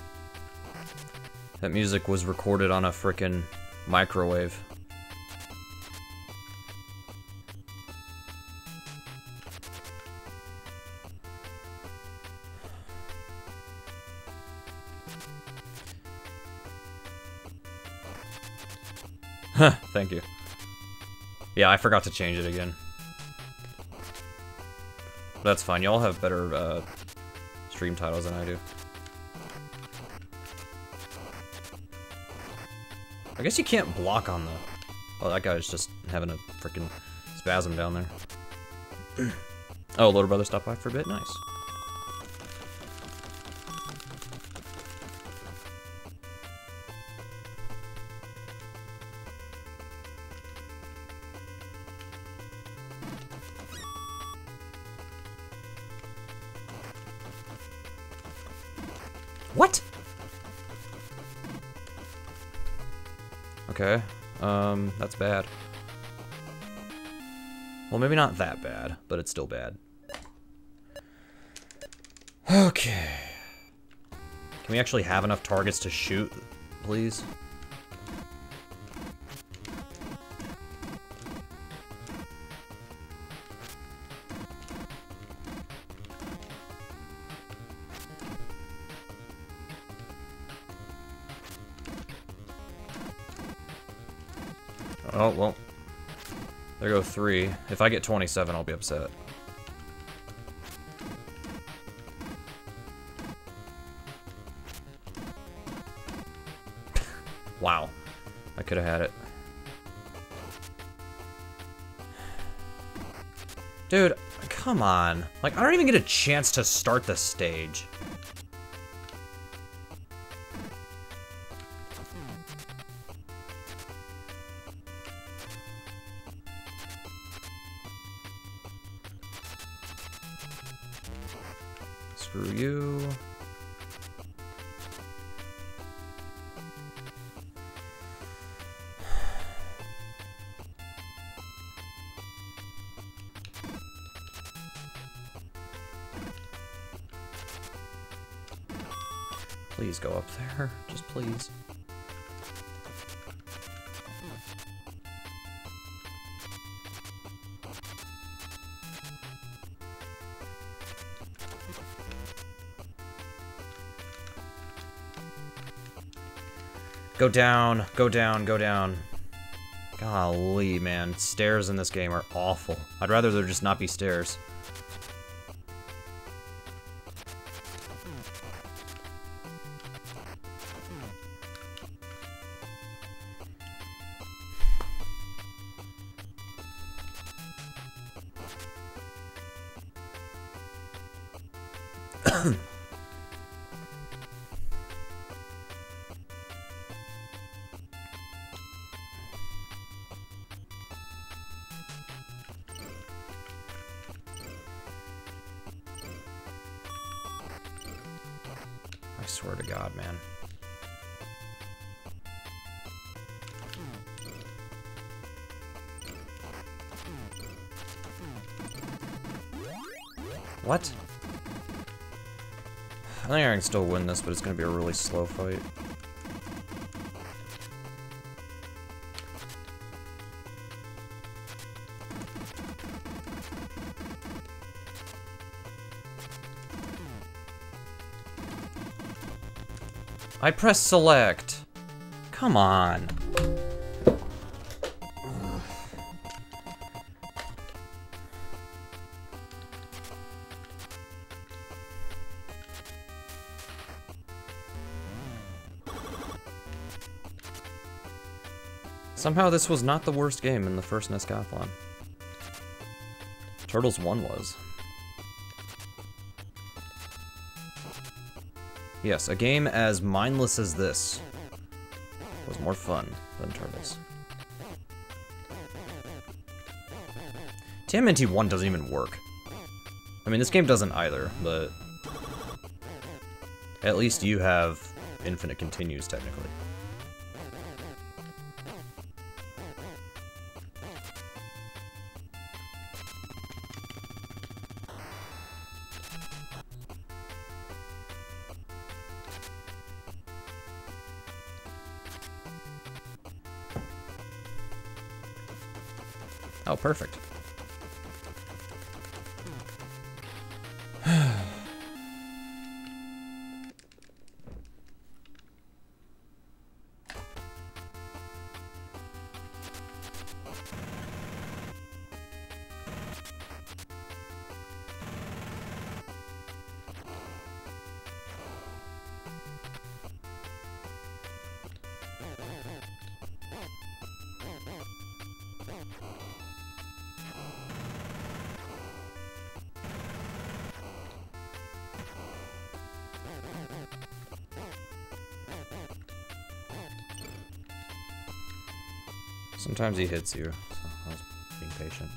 That music was recorded on a frickin' microwave. Huh, thank you. Yeah, I forgot to change it again. That's fine, y'all have better uh, stream titles than I do. I guess you can't block on the... Oh, that guy's just having a freaking spasm down there. Oh, Loader Brother stopped by for a bit, nice. What? Okay, um, that's bad. Well, maybe not that bad, but it's still bad. Okay. Can we actually have enough targets to shoot, please? Oh, well. There go three. If I get twenty-seven, I'll be upset. Wow. I could have had it. Dude, come on. Like, I don't even get a chance to start the stage. Screw you. Please go up there. Just please. Go down, go down, go down. Golly, man. Stairs in this game are awful. I'd rather there just not be stairs. I swear to God, man. What? I think I can still win this, but it's gonna be a really slow fight. I pressed select. Come on. Somehow this was not the worst game in the first Nescathlon. Turtles one was. Yes, a game as mindless as this was more fun than Turtles. T M N T one doesn't even work. I mean, this game doesn't either, but at least you have infinite continues, technically. Oh, perfect. Sometimes he hits you, so I was being patient.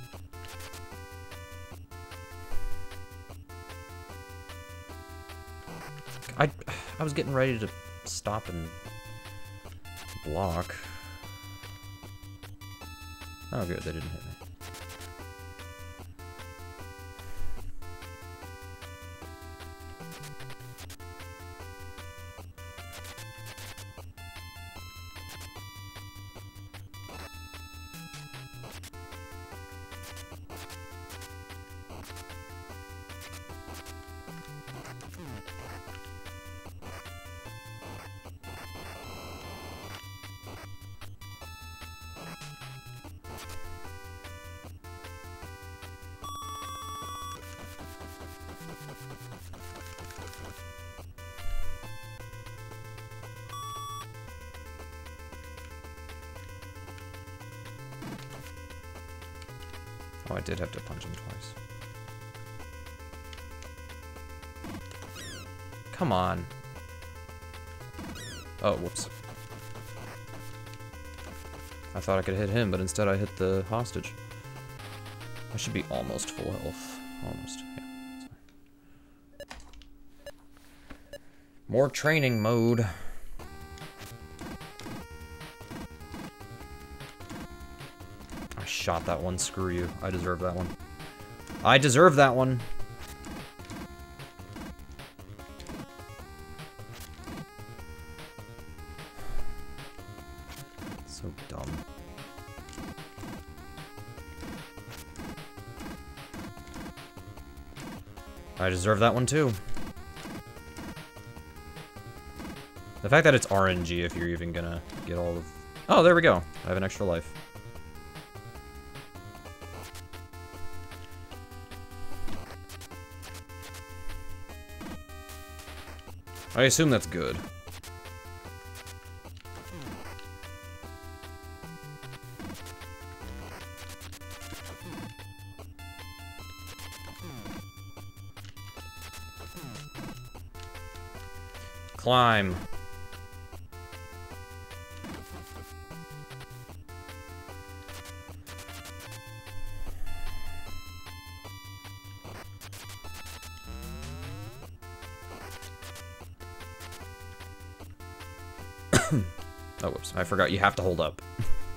I I was getting ready to stop and block. Oh good, they didn't hit me. Oh, I did have to punch him twice. Come on. Oh, whoops. I thought I could hit him, but instead I hit the hostage. I should be almost full health. Almost, yeah. That's fine. More training mode. I shot that one, screw you. I deserve that one. I deserve that one. So dumb. I deserve that one too. The fact that it's R N G if you're even gonna get all of... Oh, there we go. I have an extra life. I assume that's good. Climb. Oh, whoops. I forgot you have to hold up.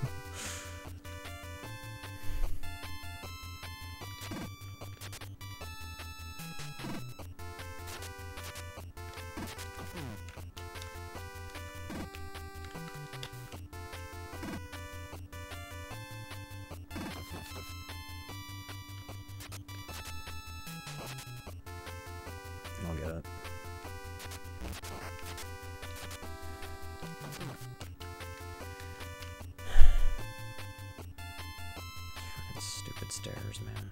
I'll get it. Freaking stupid stairs, man.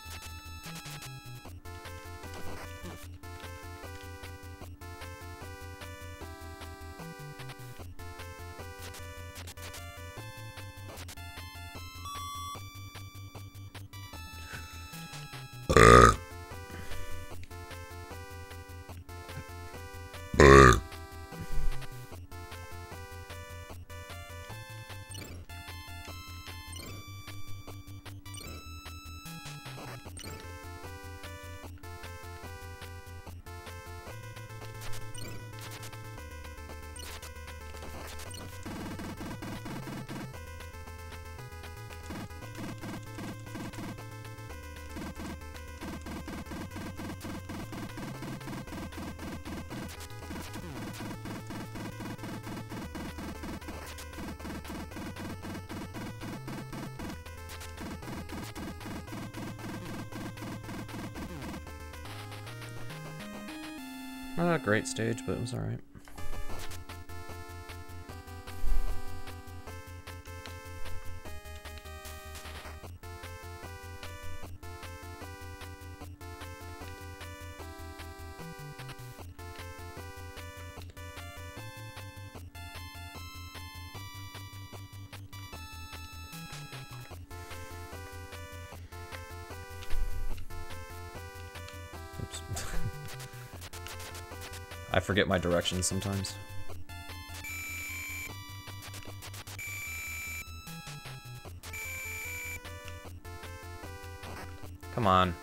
Not a great stage, but it was alright. Oops. I forget my directions sometimes. Come on.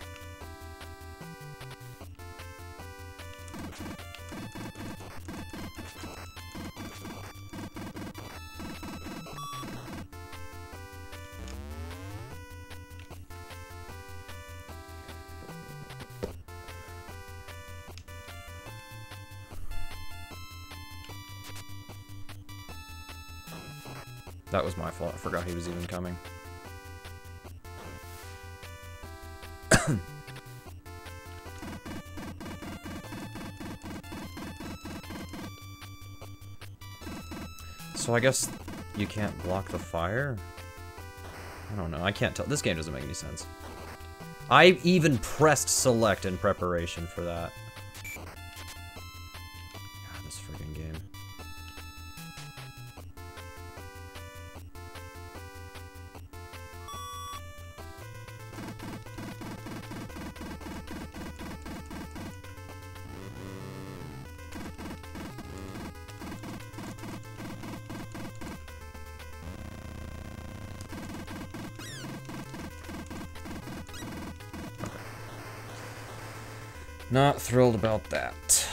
That was my fault. I forgot he was even coming. So I guess you can't block the fire? I don't know. I can't tell. This game doesn't make any sense. I even pressed select in preparation for that. God, this friggin' game. Not thrilled about that.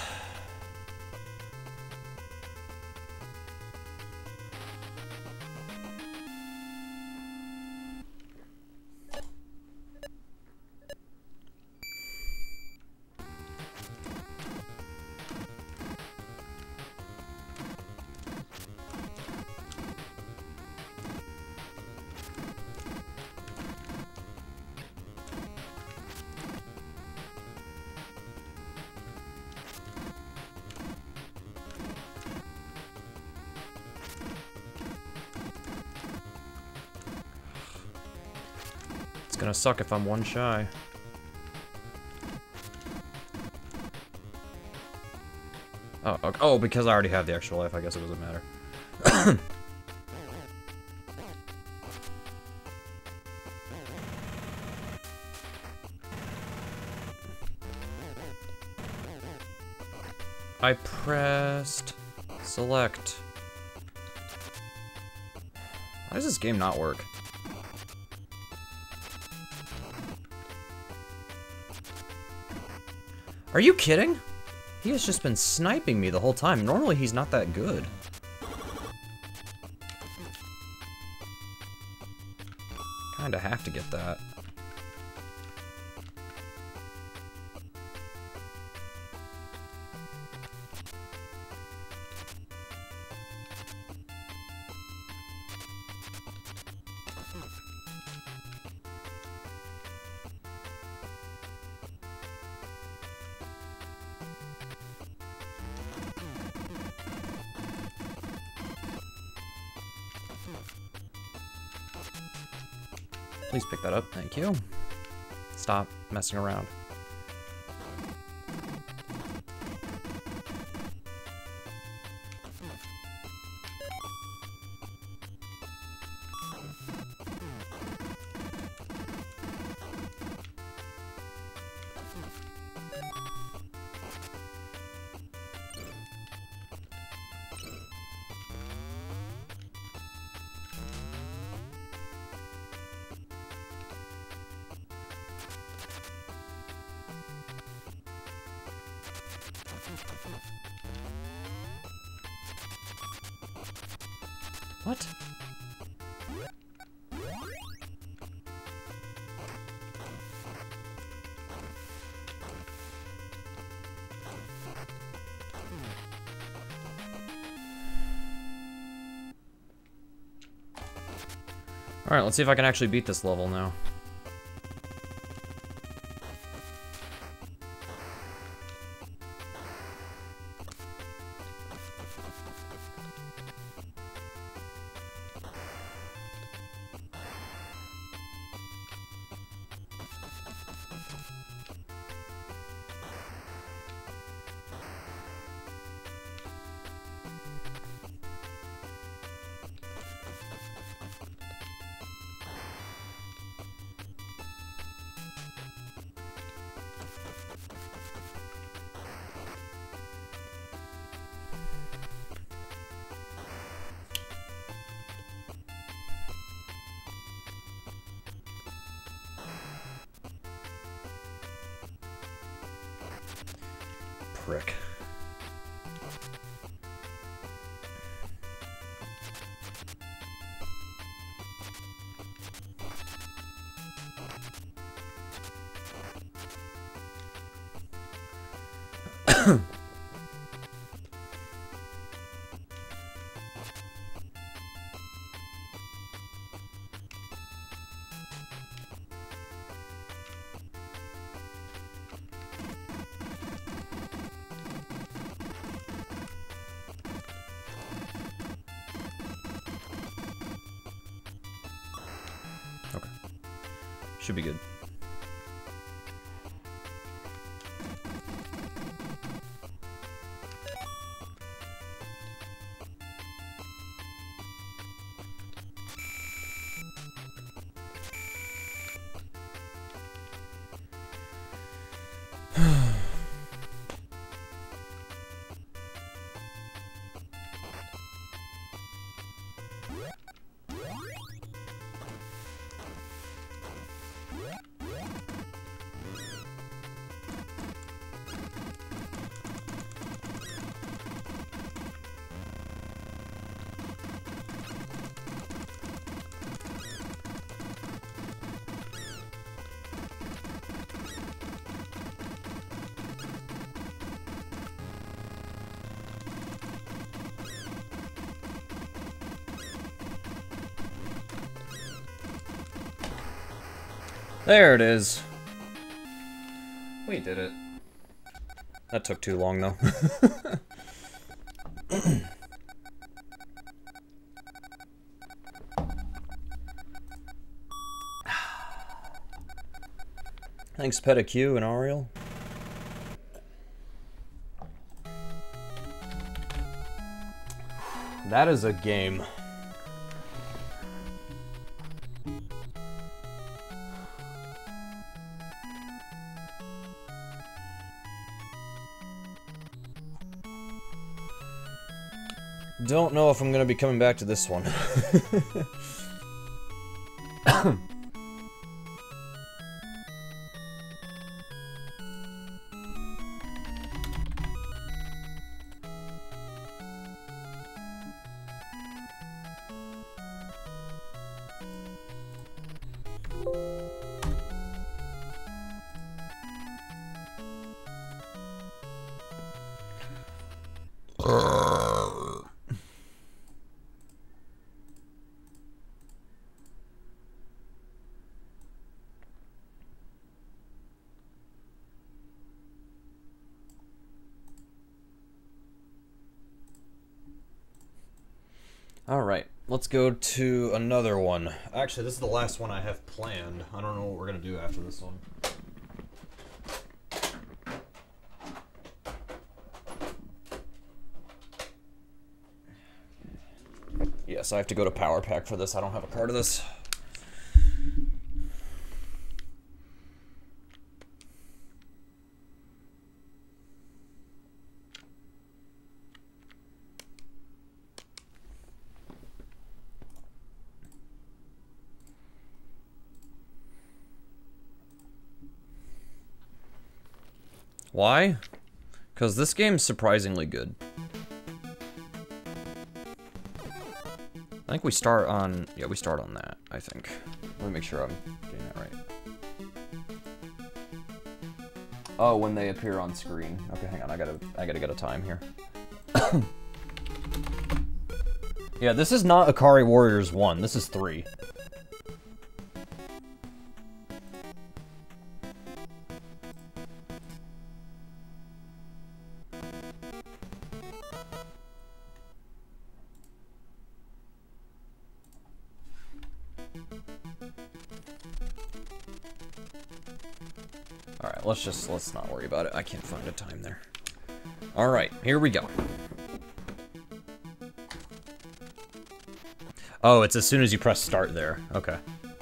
It's gonna suck if I'm one shy. Oh, okay. Oh, because I already have the extra life, I guess it doesn't matter. I pressed select. Why does this game not work? Are you kidding? He has just been sniping me the whole time. Normally he's not that good. Kinda have to get that. Please pick that up, thank you. Stop messing around. What? Alright, let's see if I can actually beat this level now. Prick. Okay. Should be good. There it is. We did it. That took too long, though. Thanks, Pedicue and Ariel. That is a game. don't know if I'm gonna be coming back to this one. Alright, let's go to another one. Actually, this is the last one I have planned. I don't know what we're gonna do after this one. Yes, I have to go to Power Pack for this. I don't have a card of this. Why? Because this game's surprisingly good. I think we start on... Yeah, we start on that, I think. Let me make sure I'm getting that right. Oh, when they appear on screen. Okay, hang on, I gotta, I gotta get a time here. Yeah, this is not Ikari Warriors one, this is three. Alright, let's just, let's not worry about it. I can't find a time there. Alright, here we go. Oh, it's as soon as you press start there. Okay.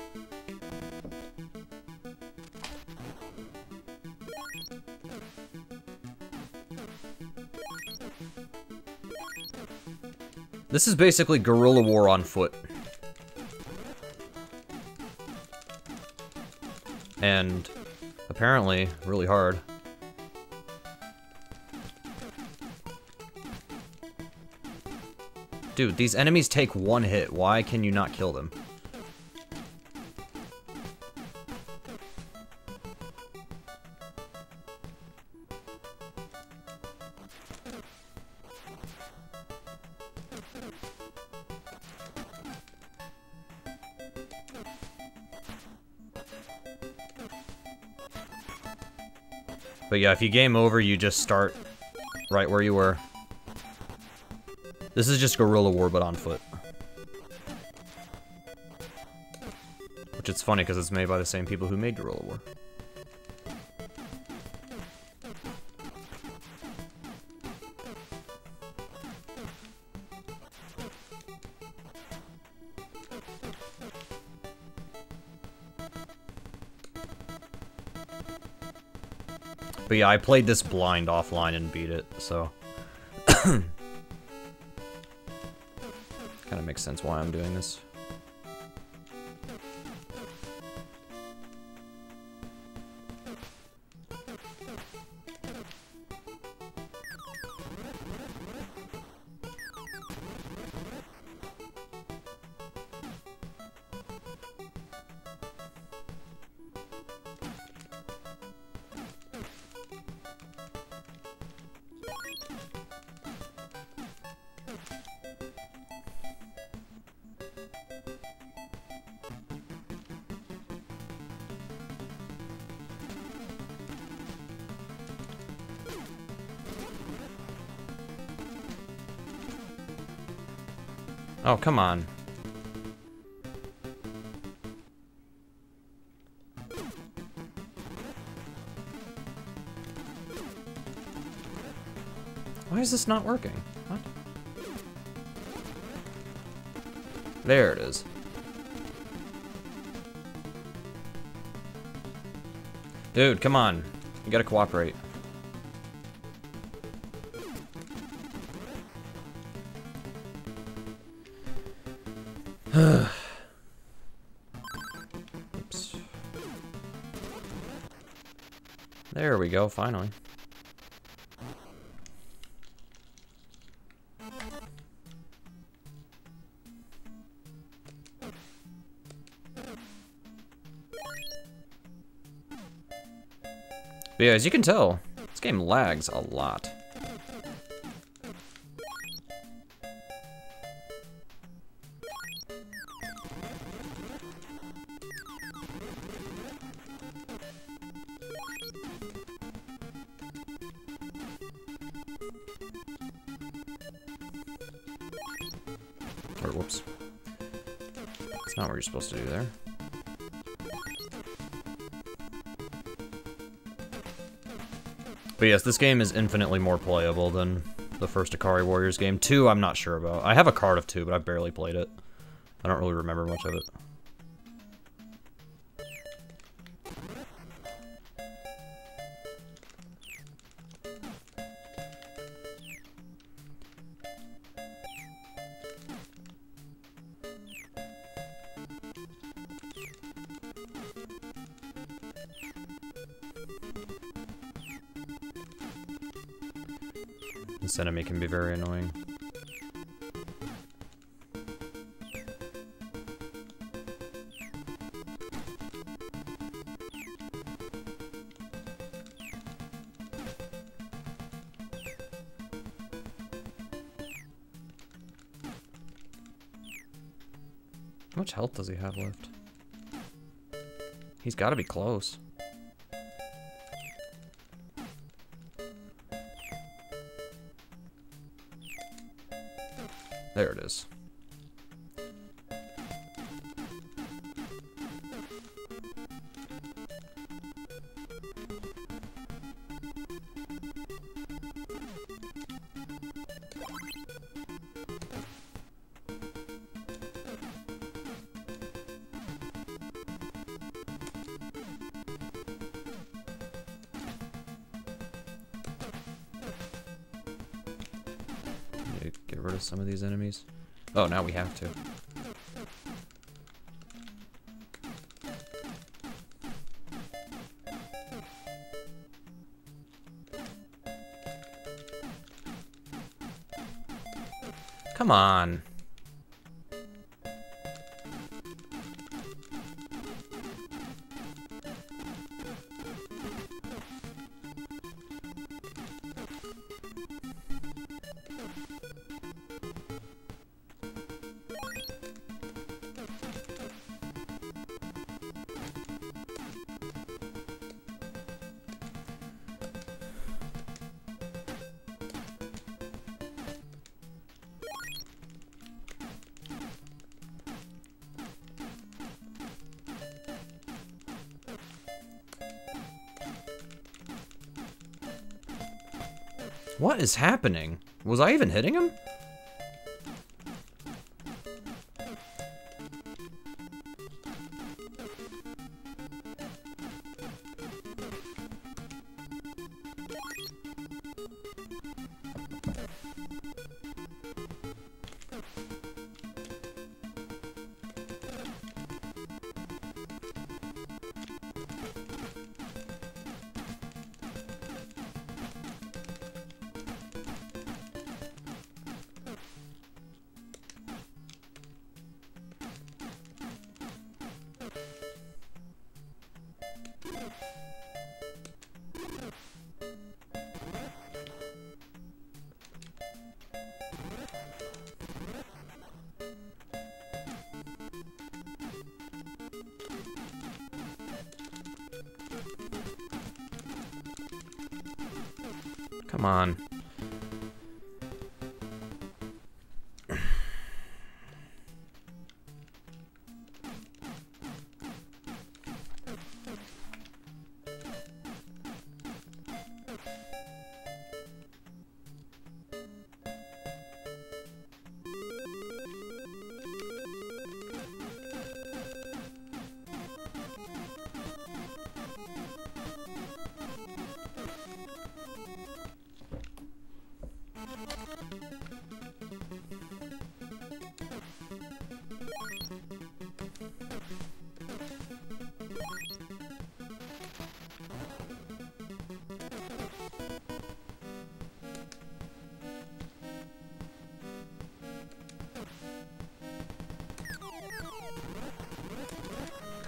This is basically Guerrilla War on foot. And apparently really hard. Dude, these enemies take one hit. Why can you not kill them? But yeah, if you game over, you just start right where you were. This is just Guerrilla War, but on foot. Which it's funny, because it's made by the same people who made Guerrilla War. But yeah, I played this blind offline and beat it, so... Kinda makes sense why I'm doing this. Oh, come on. Why is this not working? What? There it is. Dude, come on. You gotta cooperate. Oops. There we go, finally. But yeah, as you can tell, this game lags a lot. Or whoops. That's not what you're supposed to do there. But yes, this game is infinitely more playable than the first Ikari Warriors game. Two, I'm not sure about. I have a card of two, but I've barely played it. I don't really remember much of it. This enemy can be very annoying. How much health does he have left? He's got to be close. There it is. Get rid of some of these enemies. Oh, now we have to. Come on. What is happening? Was I even hitting him? Come on.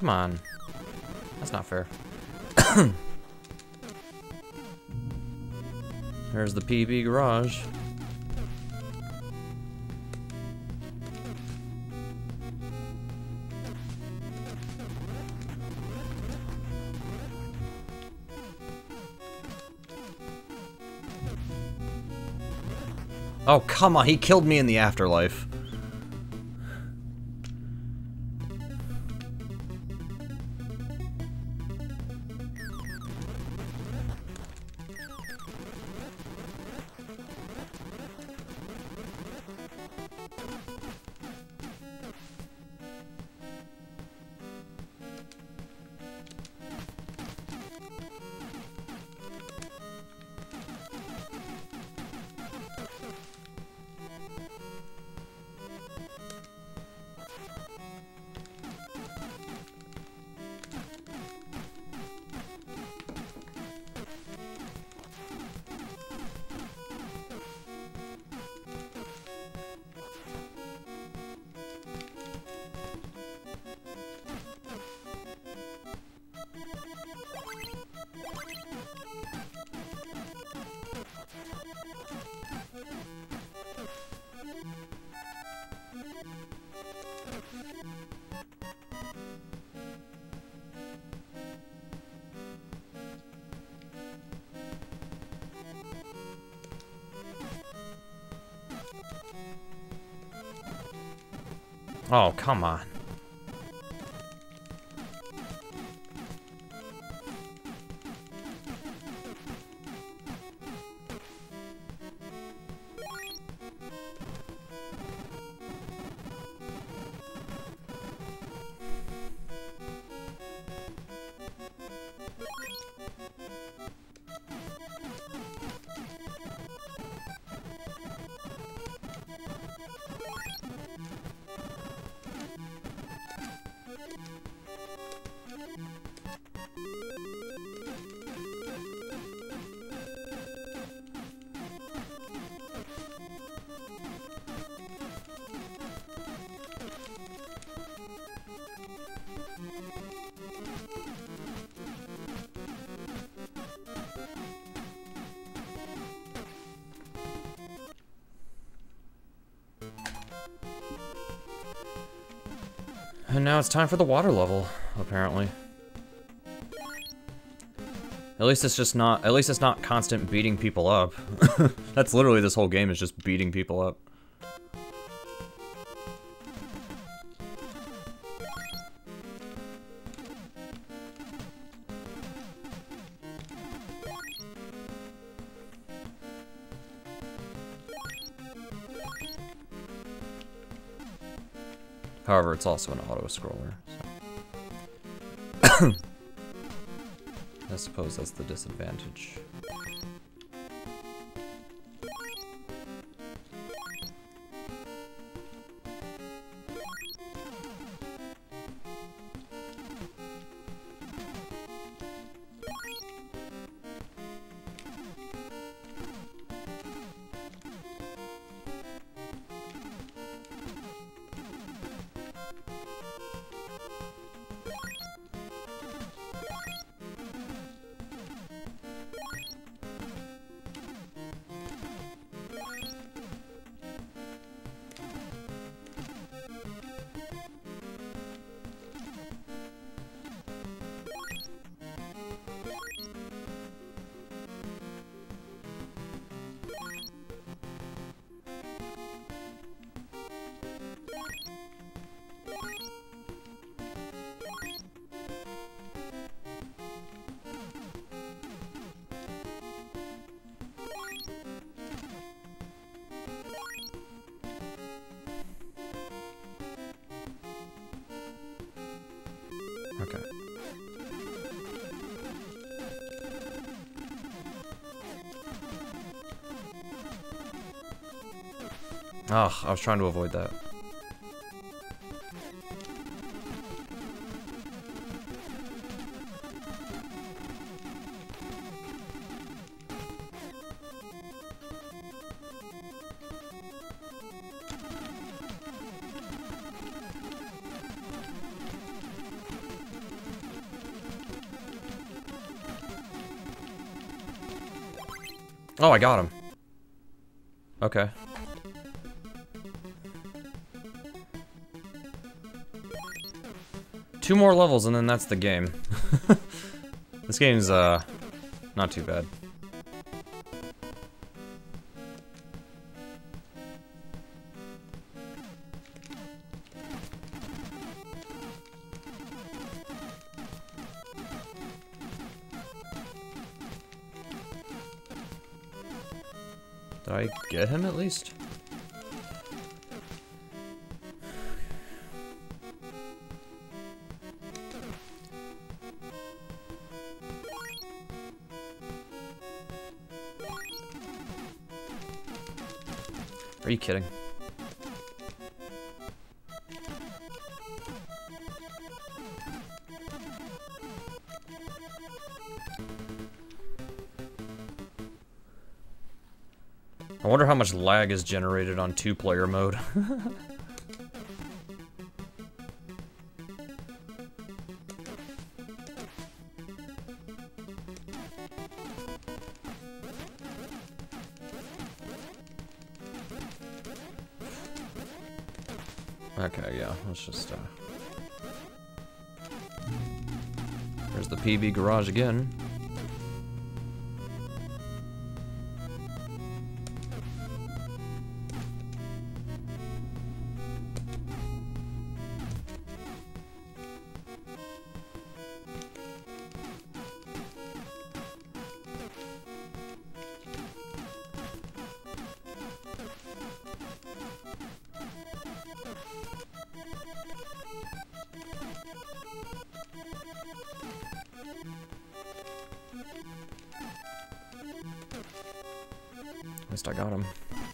Come on. That's not fair. There's the P B garage. Oh, come on, he killed me in the afterlife. Oh, come on. And now it's time for the water level, apparently. At least it's just not, at least it's not constant beating people up. That's literally this whole game, is just beating people up. However, it's also an auto-scroller. So. I suppose that's the disadvantage. Okay. Oh, I was trying to avoid that. Oh, I got him. Okay. Two more levels and then that's the game. This game's, uh, not too bad. Did I get him at least? Are you kidding? I wonder how much lag is generated on two-player mode. Okay, yeah, let's just, uh... There's the P B garage again. At least I got him.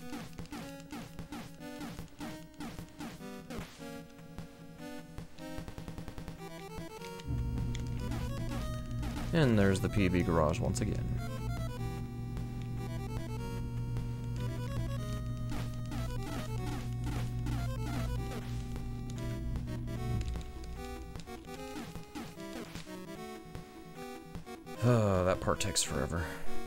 And there's the P B garage once again. Oh, that part takes forever.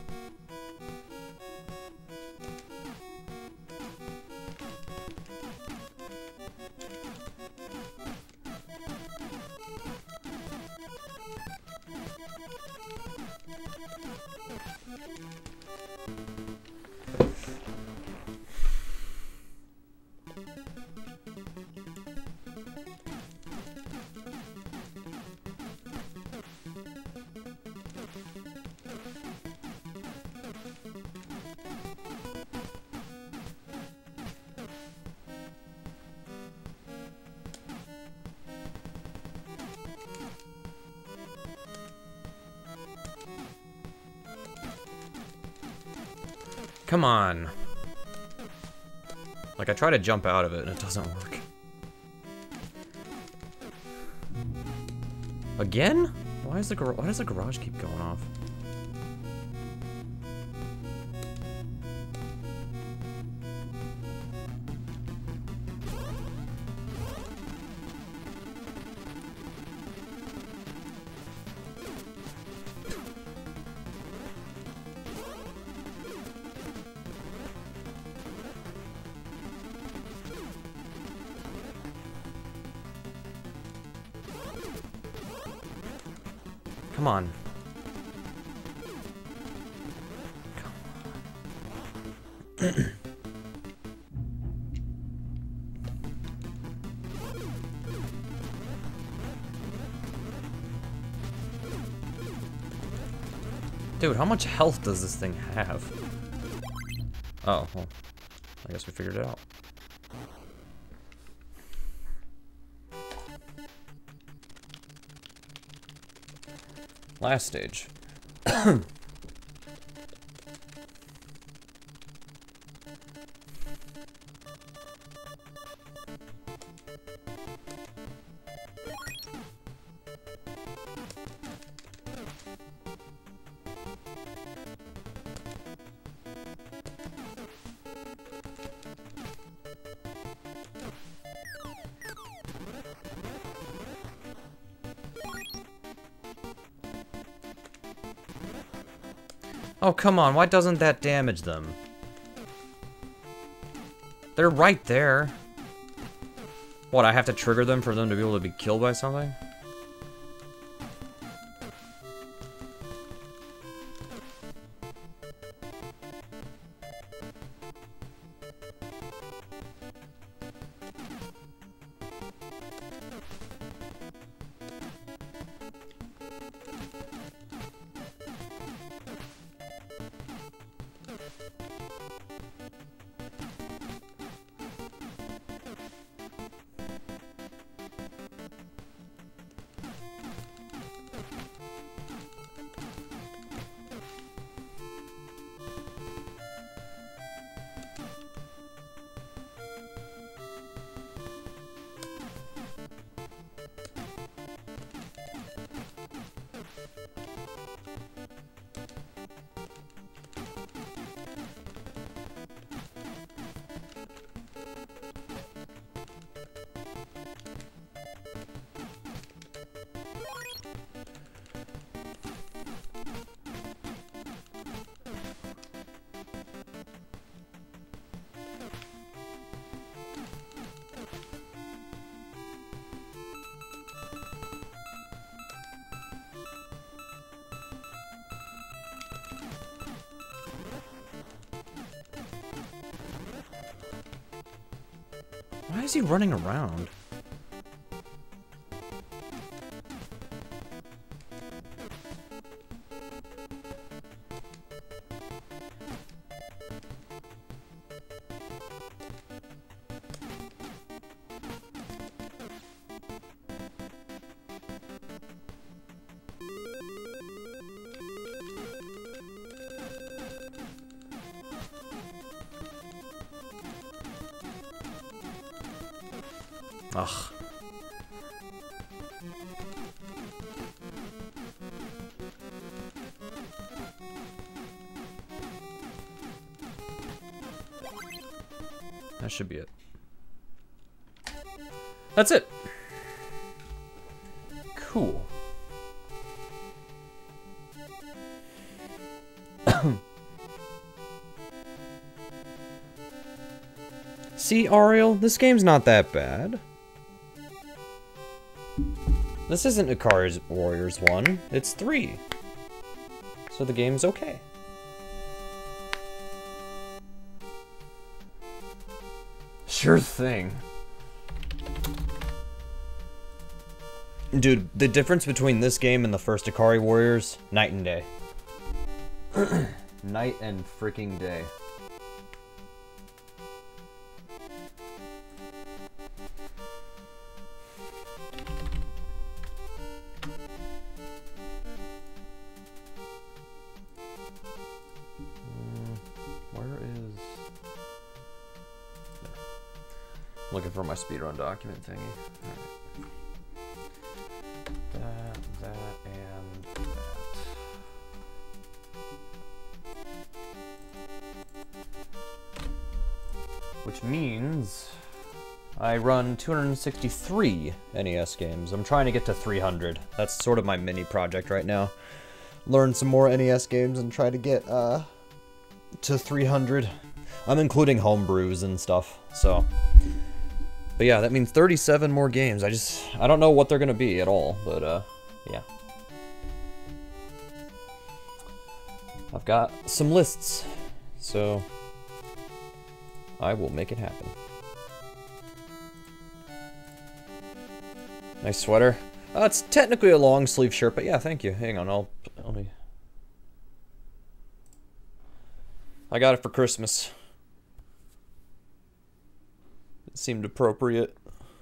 Come on. Like, I try to jump out of it and it doesn't work. Again? Why is the gar- why does the garage keep going off? Come on. Come on. Dude, how much health does this thing have? Oh, well, I guess we figured it out. Last stage. Oh, come on, why doesn't that damage them? They're right there. What, I have to trigger them for them to be able to be killed by something? Why is he running around? Ugh. That should be it. That's it. Cool. See, Ariel, this game's not that bad. This isn't Ikari Warriors one, it's three. So the game's okay. Sure thing. Dude, the difference between this game and the first Ikari Warriors, night and day. Night and freaking day. Looking for my speedrun document thingy. All right. That, that, and that. Which means I run two hundred sixty-three N E S games. I'm trying to get to three hundred. That's sort of my mini project right now. Learn some more N E S games and try to get uh, to three hundred. I'm including homebrews and stuff, so. But yeah, that means thirty-seven more games. I just, I don't know what they're gonna be at all, but uh, yeah. I've got some lists, so I will make it happen. Nice sweater. Uh, it's technically a long sleeve shirt, but yeah, thank you. Hang on, I'll, let me. I got it for Christmas. It seemed appropriate.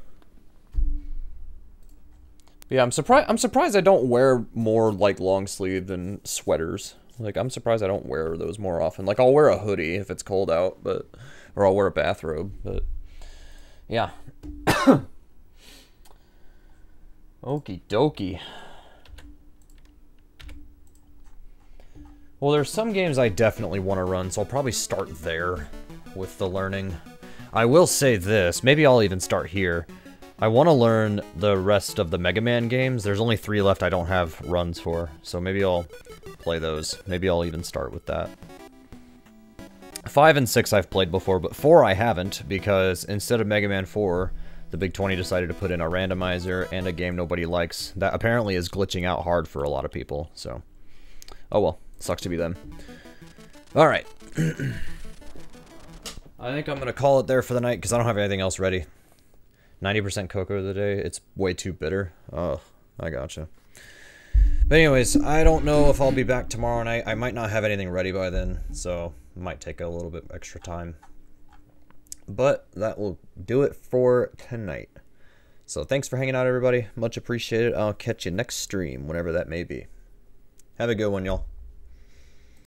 Yeah, I'm surprised. I'm surprised I don't wear more like long sleeve than sweaters. Like, I'm surprised I don't wear those more often. Like, I'll wear a hoodie if it's cold out, but or I'll wear a bathrobe. But yeah. Okie dokie. Well, there's some games I definitely want to run, so I'll probably start there with the learning. I will say this, maybe I'll even start here. I want to learn the rest of the Mega Man games. There's only three left I don't have runs for, so maybe I'll play those. Maybe I'll even start with that. Five and six I've played before, but four I haven't, because instead of Mega Man four, the Big twenty decided to put in a randomizer and a game nobody likes. That apparently is glitching out hard for a lot of people, so... Oh well, sucks to be them. Alright. I think I'm gonna call it there for the night, because I don't have anything else ready. ninety percent cocoa of the day, it's way too bitter. Oh, I gotcha. But anyways, I don't know if I'll be back tomorrow night. I might not have anything ready by then, so it might take a little bit extra time. But that will do it for tonight. So thanks for hanging out, everybody. Much appreciated. I'll catch you next stream, whenever that may be. Have a good one, y'all.